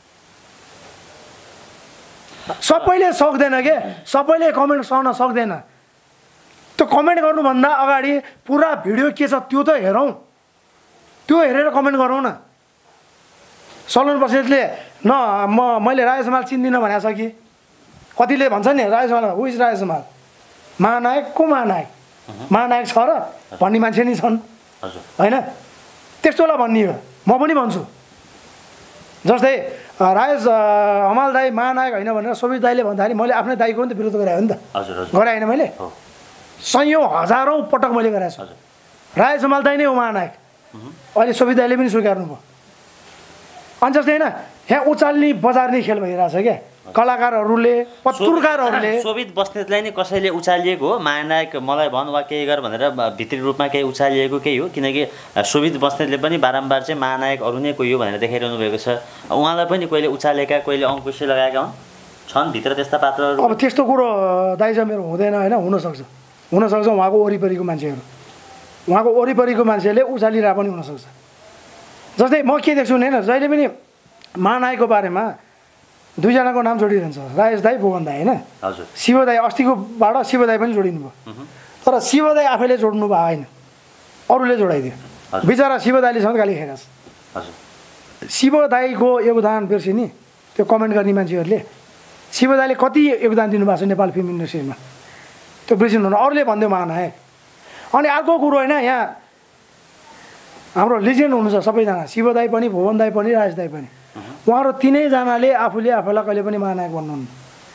सबैले सक्दैन के, सबैले कमेन्ट सहन सक्दैन। त्यो कमेन्ट गर्नुभन्दा अगाडि पुरा भिडियो के छ त्यो त हेरौँ, त्यो हेरेर कमेन्ट गरौँ न। सलोन बस्नेतले मैले राजेश हमाल चिन्दिनँ भनेको छ कि, कतिले भन्छ नि राजेश हमाल, हु इज राजेश हमाल, महानायक को महानायक, महानायक छ र भन्ने मान्छे नि छन् होइन। त्यस्तोलाई भन्ने हो, म पनि भन्छु। जस्तै राजेश हमाल दाई महानायक होइन भनेर सोभित दाईले भन्दाखेरि मैले आफ्नै दाईको पनि त विरोध गराएँ नि त, गराएन मैले? सयौँ हजारौँ पटक मैले गराएको छु। राजेश हमाल दाई नै हो महानायक, अहिले सोभित दाईले पनि स्वीकार्नु भयो। अनि जस्तै होइन, यहाँ उचाल्ने बजार्ने खेल भइरहेछ क्या, कलाकारहरूले, पत्रकारहरूले। सोभित बस्नेतलाई नै कसैले उचालिएको हो महानायक मलाई भन वा केही गर भनेर भित्री रूपमा केही उचालिएको केही हो? किनकि सोभित बस्नेतले पनि बारम्बार चाहिँ महानायक अरू नै कोही हो भनेर देखाइरहनु भएको छ। उहाँलाई पनि कहिले उचालेका, कहिले अङ्कुशी लगाएका छन् भित्र त्यस्ता पात्रहरू? अब त्यस्तो कुरो दाइज मेरो हुँदैन होइन, हुनसक्छ उहाँको वरिपरिको मान्छेहरू, उहाँको वरिपरिको मान्छेले उचालिरहेको पनि हुनसक्छ। जस्तै म के देख्छु भने होइन, जहिले पनि महानायकको बारेमा दुईजनाको नाम जोडिरहन्छ, राजेश दाई, भुवन दाई होइन। हजुर, शिव दाई अस्तिकोबाट शिव दाई पनि जोडिनु भयो, तर शिव दाई आफैले जोड्नु भयो होइन, अरूले जोडाइदियो। बिचरा शिव दाईले समेत गाली खाइरहेछ। शिव दाईको योगदान बिर्सिने त्यो कमेन्ट गर्ने मान्छेहरूले, शिव दाईले कति योगदान दिनुभएको छ नेपाल फिल्म इन्डस्ट्रीमा, त्यो बिर्सिनु हुन। अरूले भनिदियो महानायक। अनि अर्को कुरो होइन, यहाँ हाम्रो लिजेन्ड हुनुहुन्छ सबैजना, शिव दाई पनि, भुवन दाई पनि, राजेश दाई पनि। उहाँहरू तिनैजनाले आफूले आफैलाई कहिले पनि महानायक भन्नुहुन्न,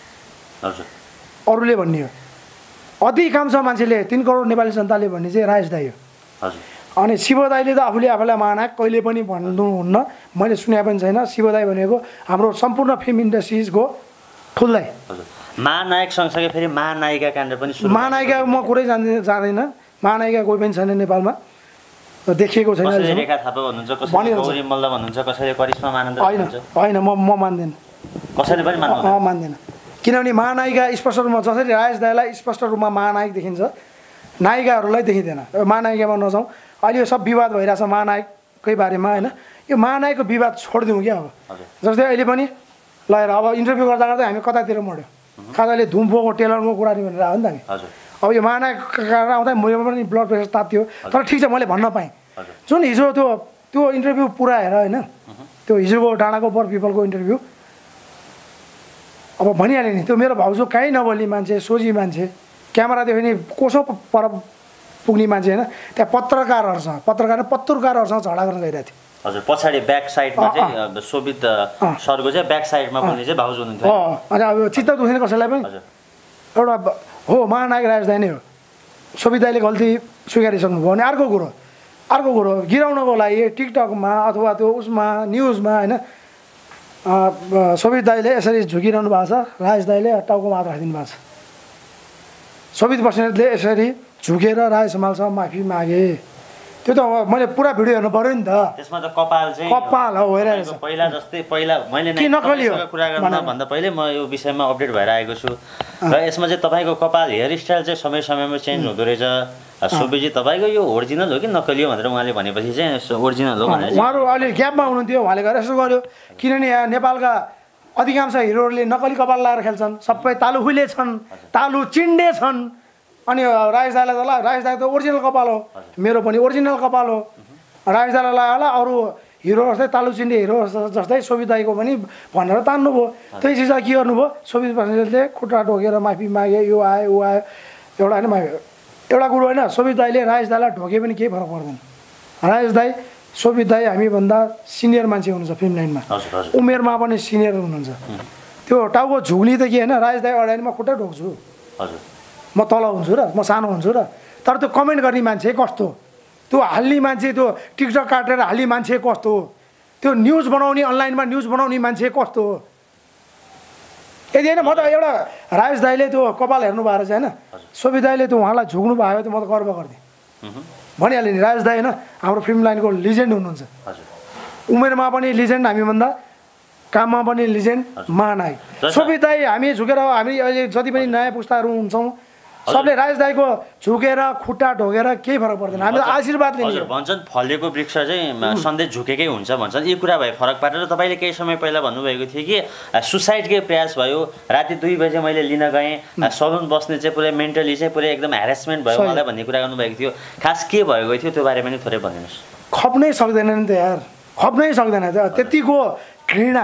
अरूले भन्ने हो। अधिकांश मान्छेले 3 करोड नेपाली जनताले भन्ने चाहिँ राजेश दाई हो। अनि शिव दाईले त आफूले आफैलाई महानायक कहिले पनि भन्नुहुन्न, मैले सुने पनि छैन। शिव दाई भनेको हाम्रो सम्पूर्ण फिल्म इन्डस्ट्रिजको ठुल्दाई। महानायक सँगसँगै फेरि महानायिका काण्ड पनि सुरु। महानायिका म कुरै जान्दैन, महानायिका कोही पनि छैन नेपालमा, देखिएको छैन। कसैले रेखा थापा भन्नुहुन्छ, कसैले गौरी मल्ल भन्नुहुन्छ, कसैले करिश्मा मानन्द भन्नुहुन्छ। होइन, म मान्दैन, कसैले पनि मान्दैन। किनभने महानायिका स्पष्ट रूपमा, जसरी राजेश दाईलाई स्पष्ट रूपमा महानायक देखिन्छ, नायिकाहरूलाई देखिँदैन। महानायिकामा नजाउँ, अहिले यो सब विवाद भइरहेछ महानायककै बारेमा होइन। यो महानायकको विवाद छोडिदिउँ क्या। अब जस्तै अहिले पनि ल हेर, अब इन्टरभ्यू गर्दा गर्दै हामी कतातिर मऱ्यो, खाजाले धुम्फोको टेलरको कुरा नि भनेर आयो नि त हामी। अब यो महानायक आउँदा मेरो पनि ब्लड प्रेसर तात्यो। तर ठिक छ, मैले भन्न पाएँ। जुन हिजो त्यो इन्टरभ्यू पुरा हेर होइन, त्यो हिजोको डाँडाको बर पिपलको इन्टरभ्यू, अब भनिहालेँ नि, त्यो मेरो भाउजू कहीँ नबोल्ने मान्छे, सोझी मान्छे, क्यामेरादेखि नि कोसो पर पुग्ने मान्छे होइन। त्यहाँ पत्रकारहरूसँग झगडा गर्न गइरहेको थियो। हजुर, पछाडि ब्याक साइडमा चाहिँ सोभित सरको चाहिँ ब्याक साइडमा बोल्ने चाहिँ भाउजू हुनुहुन्थ्यो। अनि अब चित्त दुख्दैन कसैलाई पनि। एउटा हो महानायक राजेश दाई नै हो, सोभित दाईले गल्ती स्वीकारिसक्नु भयो। अनि अर्को कुरो गिराउनको लागि टिकटकमा अथवा त्यो उसमा न्युजमा होइन, सोभित दाईले यसरी झुकिरहनु भएको छ, राजेश दाईले टाउकोमा हात राखिदिनु भएको छ। सोभित बस्नेतले यसरी झुकेर राजेश हमालसँग माफी मागे, त्यो त मैले पुरा भिडियो हेर्नु पर्यो नि त। त्यसमा त कपाल चाहिँ कपाल हो हेरेर पहिला जस्तै पहिला मैले के नकली हो कुरा गर्नुभन्दा पहिले म यो विषयमा अपडेट भएर आएको छु र यसमा चाहिँ तपाईँको कपाल हेयर स्टाइल चाहिँ समय समयमा चेन्ज हुँदो रहेछ। सुबेजी तपाईँको यो ओरिजिनल हो कि नकली हो भनेर उहाँले भनेपछि चाहिँ ओरिजिनल हो भनेर उहाँहरू अलि ग्यापमा हुनुहुन्थ्यो, उहाँले गएर यसो गर्यो। किनभने यहाँ नेपालका अधिकांश हिरोहरूले नकली कपाल लगाएर खेल्छन्, सबै तालु खुइले छन्, तालु चिन्डे छन्। अनि राजेश दाईलाई त राजेश दाई त ओरिजिनल कपाल हो, मेरो पनि ओरिजिनल कपाल हो। राजेश दाईलाई लगायो होला, अरू हिरो जस्तै तालु चिन्डे हिरो जस्तै शोभित दाईको पनि भनेर तान्नुभयो। त्यही चिज के गर्नुभयो, शोभित बस्नेतले खुट्टा ढोकेर माफी मागे, यो आयो ऊ आयो, एउटा होइन एउटा कुरो होइन। शोभित दाईले राजेश दाईलाई ढोके पनि केही फरक पर्दैन। राजेश दाई शोभित दाई हामीभन्दा सिनियर मान्छे हुनुहुन्छ फिल्म लाइनमा, उमेरमा पनि सिनियर हुनुहुन्छ। त्यो टाउको झुग्नी त के होइन, राजेश दाई अगाडि म खुट्टा ढोक्छु, म तल हुन्छु र म सानो हुन्छु र। तर त्यो कमेन्ट गर्ने मान्छे कस्तो, त्यो हाल्ने मान्छे, त्यो टिकटक काटेर हाल्ने मान्छे कस्तो, त्यो न्युज बनाउने अनलाइनमा न्युज बनाउने मान्छे कस्तो हो। यदि होइन म त एउटा राजेश दाईले त्यो कपाल हेर्नु भएर चाहिँ होइन, शोभित दाईले त्यो उहाँलाई झुक्नु भयो त म त गर्व गर्थेँ। भनिहालेँ नि, राजेश दाई होइन हाम्रो फिल्म लाइनको लिजेन्ड हुनुहुन्छ, उमेरमा पनि लिजेन्ड हामीभन्दा, काममा पनि लिजेन्ड, महानायक। शोभित दाई हामी झुकेर, हामी अहिले जति पनि नयाँ पुस्ताहरू हुन्छौँ सबले राजेश दाईको झुकेर खुट्टा ढोकेर केही फरक पर्दैन, हामी आशीर्वाद लिन्छ। भन्छन् फलेको वृक्ष चाहिँ सधैँ झुकेकै हुन्छ भन्छन्। यो कुरा भए फरक पारेर तपाईँले केही समय पहिला भन्नुभएको थियो कि सुसाइडकै प्रयास भयो, राति 2 बजे मैले लिन गएँ, सलुन बस्ने चाहिँ पुरै मेन्टली चाहिँ पुरै एकदम ह्यारेसमेन्ट भयो मलाई भन्ने कुरा गर्नुभएको थियो। खास के भएको थियो त्यो बारेमा पनि थोरै भनिदिनुहोस्। खप्नै सक्दैन नि त यार, खप्नै सक्दैन। त्यतिको घृणा,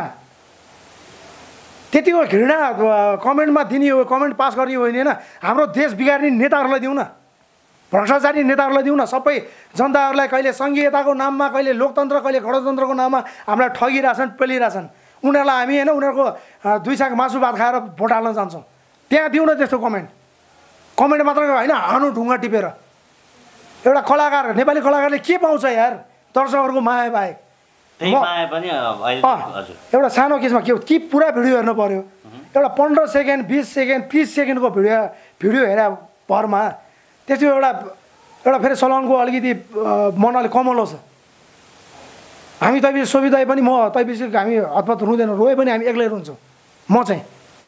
त्यतिको घृणा कमेन्टमा दिने हो, कमेन्ट पास गर्ने होइन होइन। हाम्रो देश बिगार्ने नेताहरूलाई दिउँ न, भ्रष्टाचारी नेताहरूलाई दिउँ न। सबै जनताहरूलाई कहिले सङ्घीयताको नाममा, कहिले लोकतन्त्र, कहिले गणतन्त्रको नाममा हामीलाई ठगिरहेछन्, पेलिरहेछन्। उनीहरूलाई हामी होइन उनीहरूको 2 साग मासु भात खाएर भोट हाल्न जान्छौँ, त्यहाँ दिउँ न त्यस्तो कमेन्ट। कमेन्ट मात्र होइन, हानु ढुङ्गा टिपेर। एउटा कलाकार, नेपाली कलाकारले के पाउँछ यार, दर्शकहरूको माया बाहेक। एउटा सानो केसमा के पुरा भिडियो हेर्नु पर्यो, एउटा 15 सेकेन्ड 20 सेकेन्ड 30 सेकेन्डको भिडियो हेरे भरमा त्यसको एउटा फेरि सलमानको अलिकति मन अलिक कमलो छ। हामी तैबिस शोभित दाई पनि, म तैबिस हामी हतपत रुँदैन, रोए पनि हामी एक्लै रुन्छौँ। म चाहिँ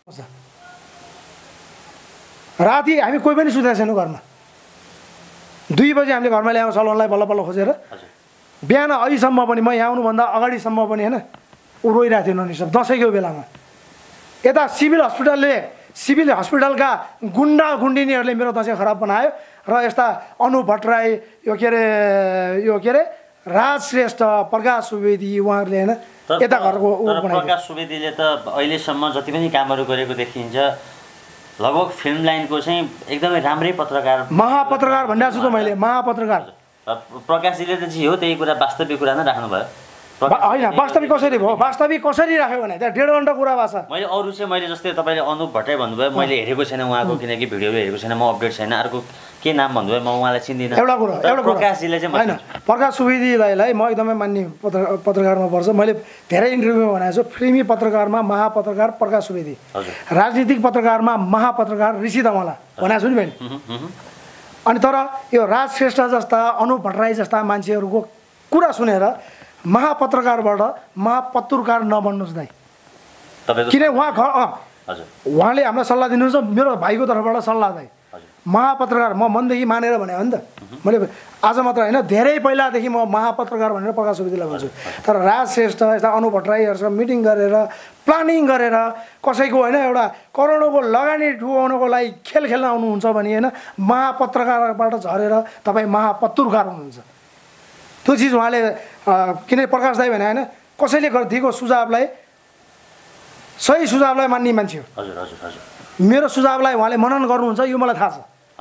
राति हामी कोही पनि सुतेको छैनौँ घरमा, 2 बजी हामीले घरमा ल्यायौँ सलमानलाई बल्ल बल्ल खोजेर। बिहान अहिलेसम्म पनि, म यहाँ आउनुभन्दा अगाडिसम्म पनि होइन ऊ रोइरहेको थियो ननिस्टप दसैँको बेलामा। यता सिभिल हस्पिटलका गुन्डा गुन्डिनीहरूले मेरो दसैँ खराब बनायो र यस्ता अनु भट्टराई, यो के अरे राज श्रेष्ठ, प्रकाश सुवेदी, उहाँहरूले होइन यता घरको प्रकाश सुवेदीले त अहिलेसम्म जति पनि कामहरू गरेको देखिन्छ लगभग फिल्म लाइनको चाहिँ एकदमै राम्रै पत्रकार, महापत्रकार भनिरहेको छु त मैले, महापत्रकार। प्रकाशजीले त जे हो त्यही कुरा वास्तविक कुरा नै राख्नुभयो होइन। वास्तविक कसरी भयो, वास्तविक कसरी राख्यो भने त्यहाँ 1.5 घन्टा कुरा भएको छ। मैले अरू चाहिँ मैले जस्तै तपाईँले अनुप भट्टराई भन्नुभयो, मैले हेरेको छैन उहाँको, किनकि भिडियोहरू हेरेको छैन, म अपडेट छैन। अर्को के नाम भन्नुभयो, म उहाँलाई चिन्दिनँ। एउटा कुरा प्रकाशजीले चाहिँ होइन, प्रकाश सुवेदी दाईलाई म एकदमै मान्ने पत्रकारमा पर्छ। मैले धेरै इन्टरभ्यूमा भनेको छु, फिल्मी पत्रकारमा महापत्रकार प्रकाश सुवेदी, राजनीतिक पत्रकारमा महापत्रकार ऋषि दमला भनेको छु नि मैले। अनि तर यो राज श्रेष्ठ जस्ता, अनुप भट्टराई जस्ता मान्छेहरूको कुरा सुनेर महापत्रकारबाट महापत्रकार नबन्नुहोस् दाइ। किन उहाँले हामीलाई सल्लाह दिनुहुन्छ, मेरो भाइको तर्फबाट सल्लाह दाइ। महापत्रकार म मनदेखि मानेर भने हो नि त, मैले आज मात्र होइन धेरै पहिलादेखि म महापत्रकार भनेर प्रकाश सुवेदीलाई भन्छु। तर राज श्रेष्ठ यस्ता अनु भट्टराईहरूसँग मिटिङ गरेर प्लानिङ गरेर कसैको होइन एउटा करोडौँको लगानी डुबाउनको लागि खेल खेल्न आउनुहुन्छ भने होइन महापत्रकारबाट झरेर तपाईँ महापत्रकार हुनुहुन्छ। त्यो चिज उहाँले किन प्रकाश दाई भने होइन कसैले दिएको सुझावलाई सही सुझावलाई मान्ने मान्छे हो। मेरो सुझावलाई उहाँले मनन गर्नुहुन्छ यो मलाई थाहा छ।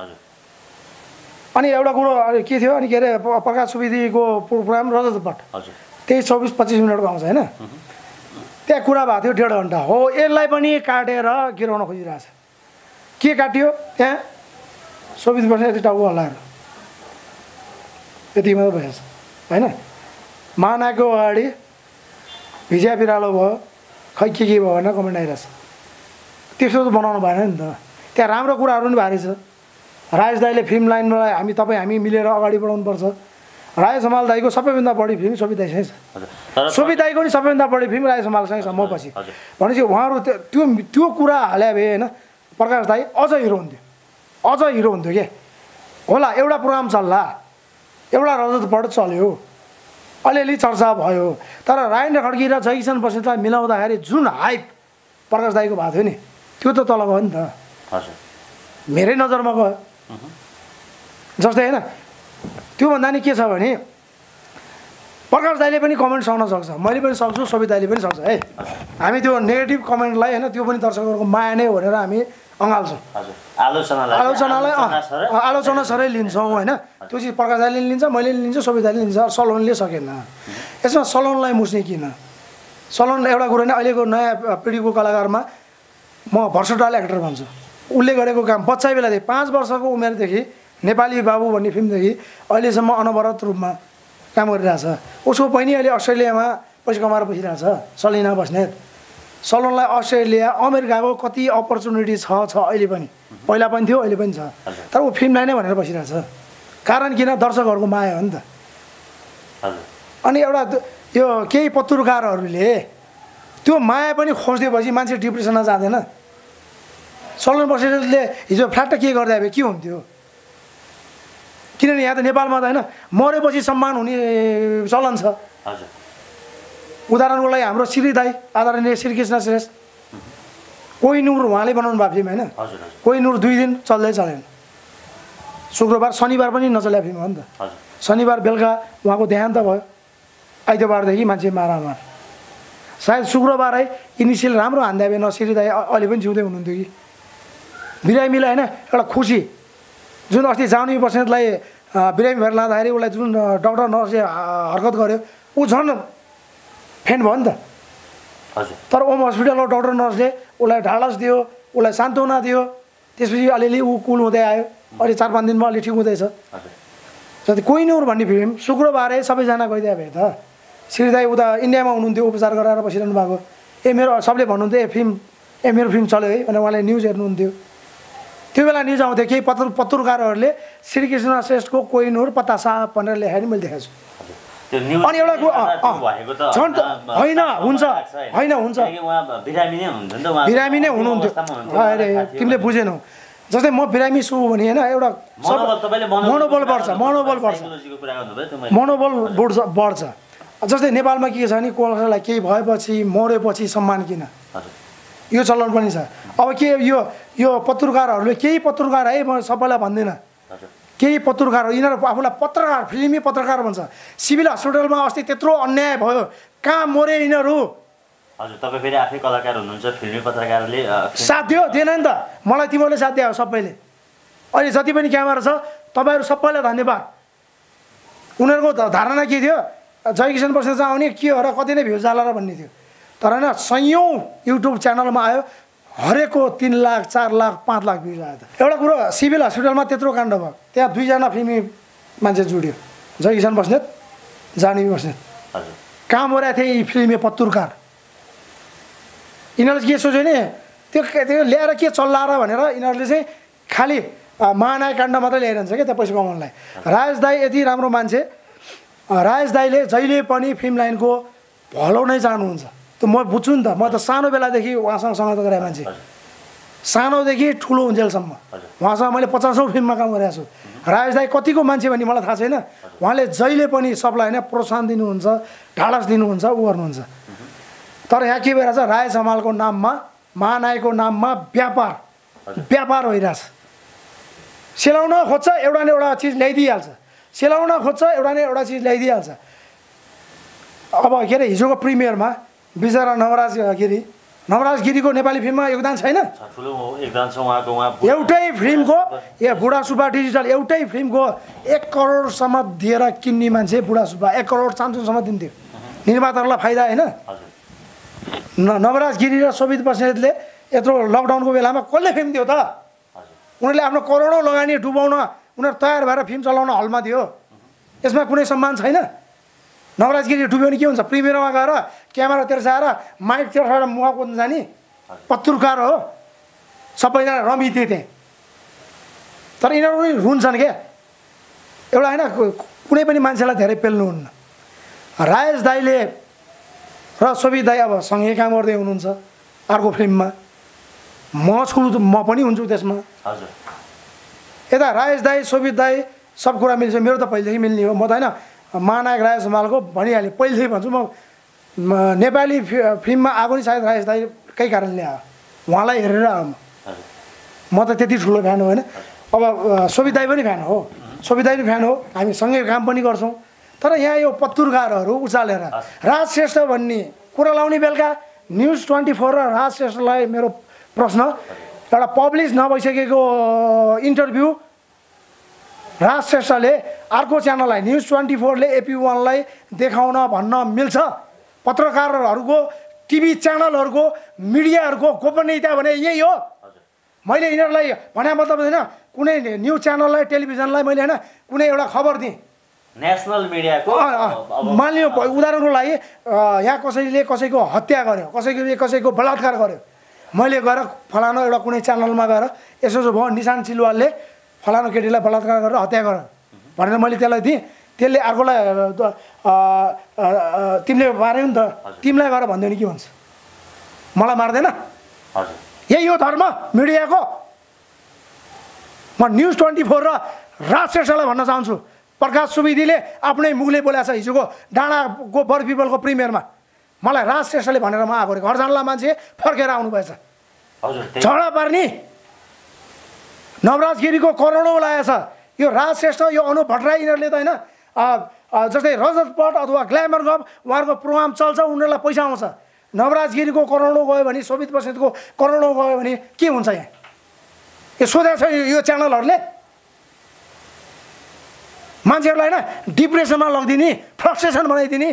अनि एउटा कुरो के थियो, अनि के अरे प्रकाश सुवेदीको प्रोग्राम रजत भट्ट त्यही 24-25 मिनटको आउँछ होइन, त्यहाँ कुरा भएको थियो 1.5 घन्टा हो। यसलाई पनि काटेर गिराउन खोजिरहेछ। के काट्यो त्यहाँ, शोभित बस्ने यति टाउको हल्लाएर यति मात्र भएछ होइन। महानायकको अगाडि भिजा बिरालो भयो, खै के भयो भनेर कमेन्ट आइरहेछ। त्यस्तो त बनाउनु भएन नि त। त्यहाँ राम्रो कुराहरू पनि भएको रहेछ। राजेश दाईले फिल्म लाइनलाई हामी मिलेर अगाडि बढाउनुपर्छ। राजेश हमाल दाईको सबैभन्दा बढी फिल्म सोभित दाईसँगै छ। तर सोभित दाईको नि सबैभन्दा बढी फिल्म राजेश हमालसँगै छ म पछि। भनेपछि उहाँहरू त्यो कुरा हाले भए होइन प्रकाश दाई अझ हिरो हुन्थ्यो, अझ हिरो हुन्थ्यो के होला। एउटा प्रोग्राम चल्ला, एउटा रजत पट चल्यो, अलिअलि चर्चा भयो, तर राजेन्द्र खड्की र जयकिशन बस्नेतलाई मिलाउँदाखेरि जुन हाइप प्रकाश दाईको भएको थियो नि त्यो त तल गयो नि त। मेरै नजरमा गयो जस्तै होइन। त्योभन्दा नि के छ भने प्रकाश दाईले पनि कमेन्ट सक्न सक्छ, मैले पनि सक्छु, सोभित दाईले पनि सक्छ है। हामी त्यो नेगेटिभ कमेन्टलाई होइन त्यो पनि दर्शकहरूको माया नै भनेर हामी अँगाल्छौँ, आलोचना सरै लिन्छौँ होइन। त्यो चिज प्रकाश दाईले लिन्छ, मैले लिन्छु, सोभित दाईले लिन्छ, सलोनले सकेन। यसमा सलोनलाई मुस्ने किन? सलोन एउटा कुरो नै अहिलेको नयाँ पिँढीको कलाकारमा म भर्सटाइल एक्टर भन्छु। उसले गरेको काम बच्चा बेलादेखि 5 वर्षको उमेरदेखि नेपाली बाबु भन्ने फिल्मदेखि अहिलेसम्म अनवरत रूपमा काम गरिरहेछ। उसको बहिनी अहिले अस्ट्रेलियामा पैसा कमाएर बसिरहेछ, सलिना बस्नेत। सलोनलाई अस्ट्रेलिया अमेरिकाको कति अपर्च्युनिटी छ अहिले पनि, पहिला पनि थियो अहिले पनि छ, तर ऊ फिल्मलाई नै भनेर बसिरहेछ। कारण किन? दर्शकहरूको माया हो नि त। अनि एउटा यो केही पत्रकारहरूले त्यो माया पनि खोजिदिएपछि मान्छे डिप्रेसनमा जाँदैन। सलोन बस्नेतले हिजो फ्ल्याट के गर्दा भए के हुन्थ्यो? किनभने यहाँ त नेपालमा त होइन मरेपछि सम्मान हुने चलन छ। उदाहरणको लागि हाम्रो श्री दाई आदरणीय श्रीकृष्ण श्रेष्ठ कोहिनुर उहाँले बनाउनु भएको फिल्म होइन। कोहिनुर 2 दिन चल्दै चलेन, शुक्रबार शनिबार पनि नचल्या फिल्म हो नि त। शनिबार बेलुका उहाँको देहान्त भयो, आइतबारदेखि मान्छे मारामार। सायद शुक्रबारै इनिसियल राम्रो हान्दा भए न श्री दाई अहिले पनि जिउँदै हुनुहुन्थ्यो कि। बिरामीलाई होइन एउटा खुसी, जुन अस्ति जानु बस्नेतलाई बिरामी भएर लाँदाखेरि उसलाई जुन डक्टर नर्सले हरकत गर्यो ऊ झन् फेन्ट भयो नि त। तर ओम हस्पिटलको डक्टर नर्सले उसलाई ढाडस दियो, उसलाई सान्त्वना दियो, त्यसपछि अलिअलि ऊ कुल हुँदै आयो। अहिले 4-5 दिनमा अलि ठिक हुँदैछ। जति कोहिनुर भन्ने फिल्म शुक्रबारै सबैजना गइदिए भए त श्री दाई उता इन्डियामा हुनुहुन्थ्यो, उपचार गराएर बसिरहनु भएको। मेरो सबले भन्नुहुन्थ्यो मेरो फिल्म चल्यो है भनेर उहाँले न्युज हेर्नुहुन्थ्यो। त्यो बेला न्युज आउँथ्यो केही पत्रकारहरूले श्रीकृष्ण श्रेष्ठको कोहिनुर पत्ता साहब भनेर लेखाएर मैले देखाएको छु। अनि एउटा झन् होइन हुन्छ बिरामी नै हुनुहुन्थ्यो। अरे तिमीले बुझेनौ, जस्तै म बिरामी छु भने होइन एउटा मनोबल बढ्छ। जस्तै नेपालमा के छ भने कसैलाई केही भएपछि मरेपछि सम्मान किन, यो चलन पनि छ। अब के यो पत्रकारहरूले केही पत्रकार है म सबैलाई भन्दिनँ, केही पत्रकारहरू यिनीहरू आफूलाई पत्रकार फिल्मी पत्रकार भन्छ। सिभिल हस्पिटलमा अस्ति त्यत्रो अन्याय भयो, कहाँ मरे यिनीहरू? हजुर तपाईँ फेरि आफै कलाकार हुनुहुन्छ, फिल्मी पत्रकारले साथ दियो दिएन नि त? मलाई तिमीहरूले साथ दियो सबैले। अहिले जति पनि क्यामेरा छ तपाईँहरू सबैलाई धन्यवाद। उनीहरूको धारणा के थियो? जयकिशन बस्नेत आउने के हो र कति नै भ्युज जाला र भन्ने थियो। तर होइन सयौँ युट्युब च्यानलमा आयो, हरेकको 3 लाख 4 लाख 5 लाख भ्युज आयो। त एउटा कुरो सिभिल हस्पिटलमा त्यत्रो काण्ड भयो, त्यहाँ 2 जना फिल्मी मान्छे जुड्यो, जयकिशन बस्नेत जानवी बस्नेत। कहाँ मरेका थिए यी फिल्मी पत्रकार? यिनीहरूले के सोच्यो भने त्यो ल्याएर के चल्ला र भनेर यिनीहरूले चाहिँ खालि महानायक काण्ड मात्रै ल्याएर हुन्छ क्या त्यहाँ पैसा कमाउनलाई। राजेश दाई यति राम्रो मान्छे, राजेश दाईले जहिले पनि फिल्म लाइनको भलो नै चाहनुहुन्छ। त्यो म बुझ्छु नि त, म त सानो बेलादेखि उहाँसँग सङ्गत गरेँ मान्छे, सानोदेखि ठुलो हुन्जेलसम्म उहाँसँग मैले 50औँ फिल्ममा काम गरेको छु। राजेश दाई कतिको मान्छे भन्ने मलाई थाहा छैन, उहाँले जहिले पनि सबलाई होइन प्रोत्साहन दिनुहुन्छ, ढाडस दिनुहुन्छ, ऊ गर्नुहुन्छ। तर यहाँ के भइरहेछ? राजेश हमालको नाममा महानायकको नाममा व्यापार भइरहेछ। सेलाउन खोज्छ एउटा न एउटा चिज ल्याइदिइहाल्छ, सेलाउन खोज्छ एउटा न एउटा चिज ल्याइदिइहाल्छ। अब के अरे हिजोको प्रिमियरमा बिचरा नवराज गिरीको नेपाली फिल्ममा योगदान छैन? एउटै फिल्मको बुढा सुब्बा डिजिटल एउटै फिल्मको 1 करोडसम्म दिएर किन्ने मान्छे बुढा सुब्बा 1 करोड चान्चुसम्म दिन्थ्यो। निर्माताहरूलाई फाइदा होइन? नवराज गिरी र सोभित बस्नेतले यत्रो लकडाउनको बेलामा कसले फिल्म दियो त? उनीहरूले आफ्नो करोडौँ लगानी डुबाउन उनीहरू तयार भएर फिल्म चलाउन हलमा दियो। यसमा कुनै सम्मान छैन? नवराज गिरी डुब्यो भने के हुन्छ? प्रिमियरमा गएर क्यामेरा तेर्साएर माइक तेर्साएर मुख कोद्न जाने पत्रकार हो, सबैजना रमिथे त्यहाँ। तर यिनीहरू पनि रुन्छन् क्या। एउटा होइन कुनै पनि मान्छेलाई धेरै पेल्नुहुन्न। राजेश दाईले र सोभित दाई अब सँगै काम गर्दै हुनुहुन्छ अर्को फिल्ममा, म पनि हुन्छु त्यसमा। हजुर यता राजेश दाई सोभित दाई सब कुरा मिल्छ, मेरो त पहिलेदेखि मिल्ने हो। म त होइन महानायक राजेश हमालको भनिहालेँ, पहिलेदेखि भन्छु म नेपाली फिल्ममा आएको नि सायद राजेश दाईकै कारणले आयो, उहाँलाई हेरेर आयो। म त त्यति ठुलो फ्यान हो होइन। अब सोभित दाई पनि फ्यान हो, सोभित दाई पनि फ्यान हो, हामी सँगै काम पनि गर्छौँ। तर यहाँ यो पत्रुकारहरू उचालेर राज श्रेष्ठ भन्ने कुरा लाउने बेलुका न्युज 24 र राज श्रेष्ठलाई मेरो प्रश्न, एउटा पब्लिस नभइसकेको इन्टरभ्यू राज श्रेष्ठले अर्को च्यानललाई न्युज 24ले AP1लाई देखाउन भन्न मिल्छ? पत्रकारहरूको टिभी च्यानलहरूको मिडियाहरूको गोपनीयता भने यही हो। मैले यिनीहरूलाई भने मतलब होइन कुनै न्युज च्यानललाई टेलिभिजनलाई मैले होइन कुनै एउटा खबर दिएँ नेसनल मिडियाको, मानिलियो उदाहरणको लागि यहाँ कसैले कसैको हत्या गर्यो, कसैको बलात्कार गर्यो, मैले गएर फलानु एउटा कुनै च्यानलमा गएर यसो भयो निशान सिलवालले फलानु केटीलाई बलात्कार गरेर हत्या गर भनेर मैले त्यसलाई दिएँ, त्यसले अर्कोलाई तिमीले मार्यो नि त, तिमीलाई गएर भनिदियो नि के भन्छ? मलाई मार्दैन? यही हो धर्म मिडियाको। म न्युज 24 र राज श्रेष्ठलाई भन्न चाहन्छु, प्रकाश सुवेदीले आफ्नै मुखले बोलेको छ हिजोको डाँडाको बर पिपलको प्रिमियरमा, मलाई राज श्रेष्ठले भनेर म आएको घर जानला मान्छे फर्केर आउनुभएछ। झगडा पार्ने नवराज गिरीको करोडौँ लागेको छ, यो राज श्रेष्ठ यो अनुप भट्टराई यिनीहरूले त होइन जस्तै रजत पट अथवा ग्ल्यामर गफ उहाँहरूको प्रोग्राम चल्छ, उनीहरूलाई पैसा आउँछ। नवराज गिरीको करोडौँ गयो भने, शोभित बस्नेतको करोडौँ गयो भने के हुन्छ? यहाँ यो सोधेको छ यो च्यानलहरूले मान्छेहरूलाई होइन डिप्रेसनमा लगिदिने, फ्रस्ट्रेसन बनाइदिने।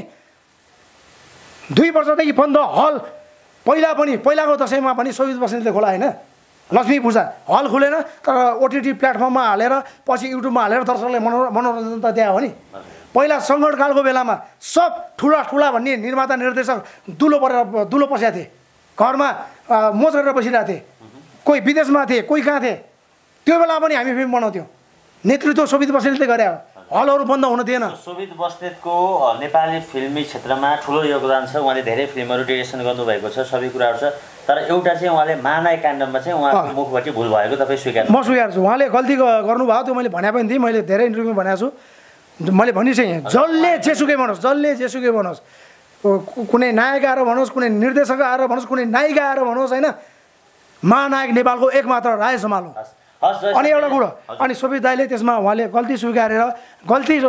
2 वर्षदेखि बन्द हल, पहिलाको दसैँमा पनि शोभित बस्नेतले खोला होइन लक्ष्मी पूजा हल खुलेन, तर OTT प्लेटफर्ममा हालेर पछि युट्युबमा हालेर दर्शकलाई मनोरञ्जन त दियो नि। पहिला सङ्कटकालको बेलामा सब ठुला भन्ने निर्माता निर्देशक दुलो पसेका थिए, घरमा मोज गरेर बसिरहेको थिए, कोही विदेशमा थिए, कोही कहाँ थिए। त्यो बेला पनि हामी फिल्म बनाउँथ्यौँ, नेतृत्व शोभित बस्नेतले गरे, हलहरू बन्द हुन दिएन। शोभित बस्नेतको नेपाली फिल्मी क्षेत्रमा ठुलो योगदान छ, उहाँले धेरै फिल्महरू डिरेक्सन गर्नुभएको छ, सबै कुराहरू छ। तर एउटा चाहिँ उहाँले महानायक काण्डमा चाहिँ उहाँको मुखबाट भुल भएको तपाईँ स्वीकार? म स्वीकार्छु, उहाँले गल्ती गर्नुभयो, त्यो मैले भने पनि थिएँ, मैले धेरै इन्टरभ्यूमा भनेको छु। मैले भनिसकेँ जसले जेसुकै बनोस्, कुनै नायक आएर भनोस्, कुनै निर्देशक आएर भनोस्, कुनै नायिका आएर भनोस् होइन, महानायक नेपालको एकमात्र राजेश हमाल हो। अनि एउटा कुरो, अनि शोभित दाईले त्यसमा उहाँले गल्ती स्वीकारेर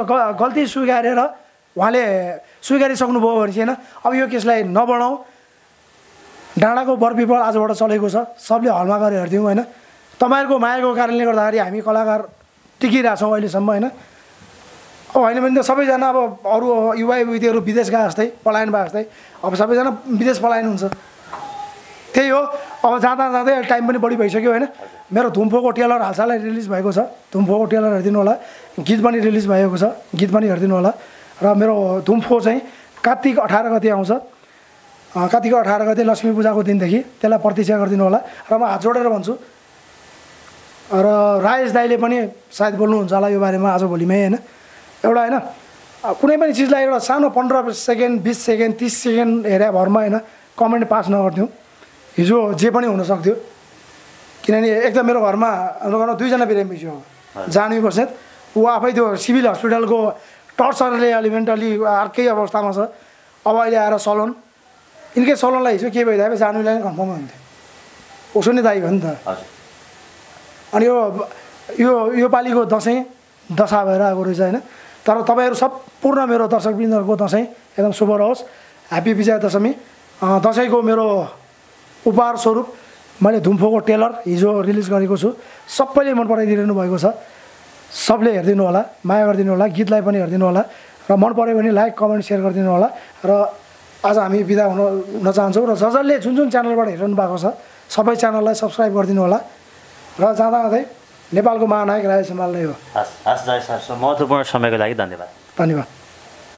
उहाँले स्वीकारिसक्नुभयो भने चाहिँ होइन अब यो केसलाई नबढाउँ, डाँडाको बरपिपल आजबाट चलेको छ, सबले हलमा गएर हेरिदिउँ होइन। तपाईँहरूको मायाको कारणले गर्दाखेरि हामी कलाकार टिकिरहेछौँ अहिलेसम्म होइन। अब होइन भने त सबैजना अब अरू युवा युवतीहरू विदेश गए जस्तै पलायन भए जस्तै अब सबैजना विदेश पलायन हुन्छ, त्यही हो। अब जाँदै टाइम पनि बढी भइसक्यो होइन। मेरो धुम्फोको ट्रेलर हालसालै रिलिज भएको छ, धुम्फोको ट्रेलर हेरिदिनु होला, गीत पनि रिलिज भएको छ, गीत पनि हेरिदिनु होला। र मेरो धुम्फो चाहिँ कार्तिक 18 गते आउँछ, कार्तिक 18 गते लक्ष्मी पूजाको दिनदेखि, त्यसलाई प्रतीक्षा गरिदिनु होला। र म हात जोडेर भन्छु, र राजेश दाईले पनि सायद बोल्नुहुन्छ होला यो बारेमा आज भोलिमै होइन। एउटा होइन कुनै पनि चिजलाई एउटा सानो 15 सेकेन्ड 20 सेकेन्ड 30 सेकेन्ड हेरे भरमा होइन कमेन्ट पास नगर्थ्यौँ। हिजो जे पनि हुनसक्थ्यो, किनभने एक त मेरो घरमा हाम्रो घरमा 2 जना बिरामी थियो, जानु बस्नेत, ऊ आफै त्यो सिभिल हस्पिटलको टर्चरले अलि मेन्टली अर्कै अवस्थामा छ। अब अहिले आएर सलोन, यिनकै सलोनलाई हिजो के भइदियो जानुलाई कन्फर्म हुन्थ्यो, उसो नै दाइ हो नि त। अनि यो पालिको दशा भएर आएको रहेछ होइन। तर तपाईँहरू सम्पूर्ण मेरो दर्शकवृन्दहरूको दसैँ एकदम शुभ रहोस्, ह्याप्पी विजया दशमी। दसैँको मेरो उपहार स्वरूप मैले धुम्फोको ट्रेलर हिजो रिलिज गरेको छु, सबैले मन पराइदिनु भएको छ, सबले हेरिदिनु होला, माया गरिदिनु होला, गीतलाई पनि हेरिदिनु होला, र मन पऱ्यो भने लाइक कमेन्ट सेयर गरिदिनु होला। र आज हामी बिदा हुन चाहन्छौँ, र जसले जुन च्यानलबाट हेरिरहनु भएको छ सबै च्यानललाई सब्सक्राइब गरिदिनु होला। र जाँदै नेपालको महानायक राजेश हमाल नै हो। हस् जय सर, महत्त्वपूर्ण समयको लागि धन्यवाद।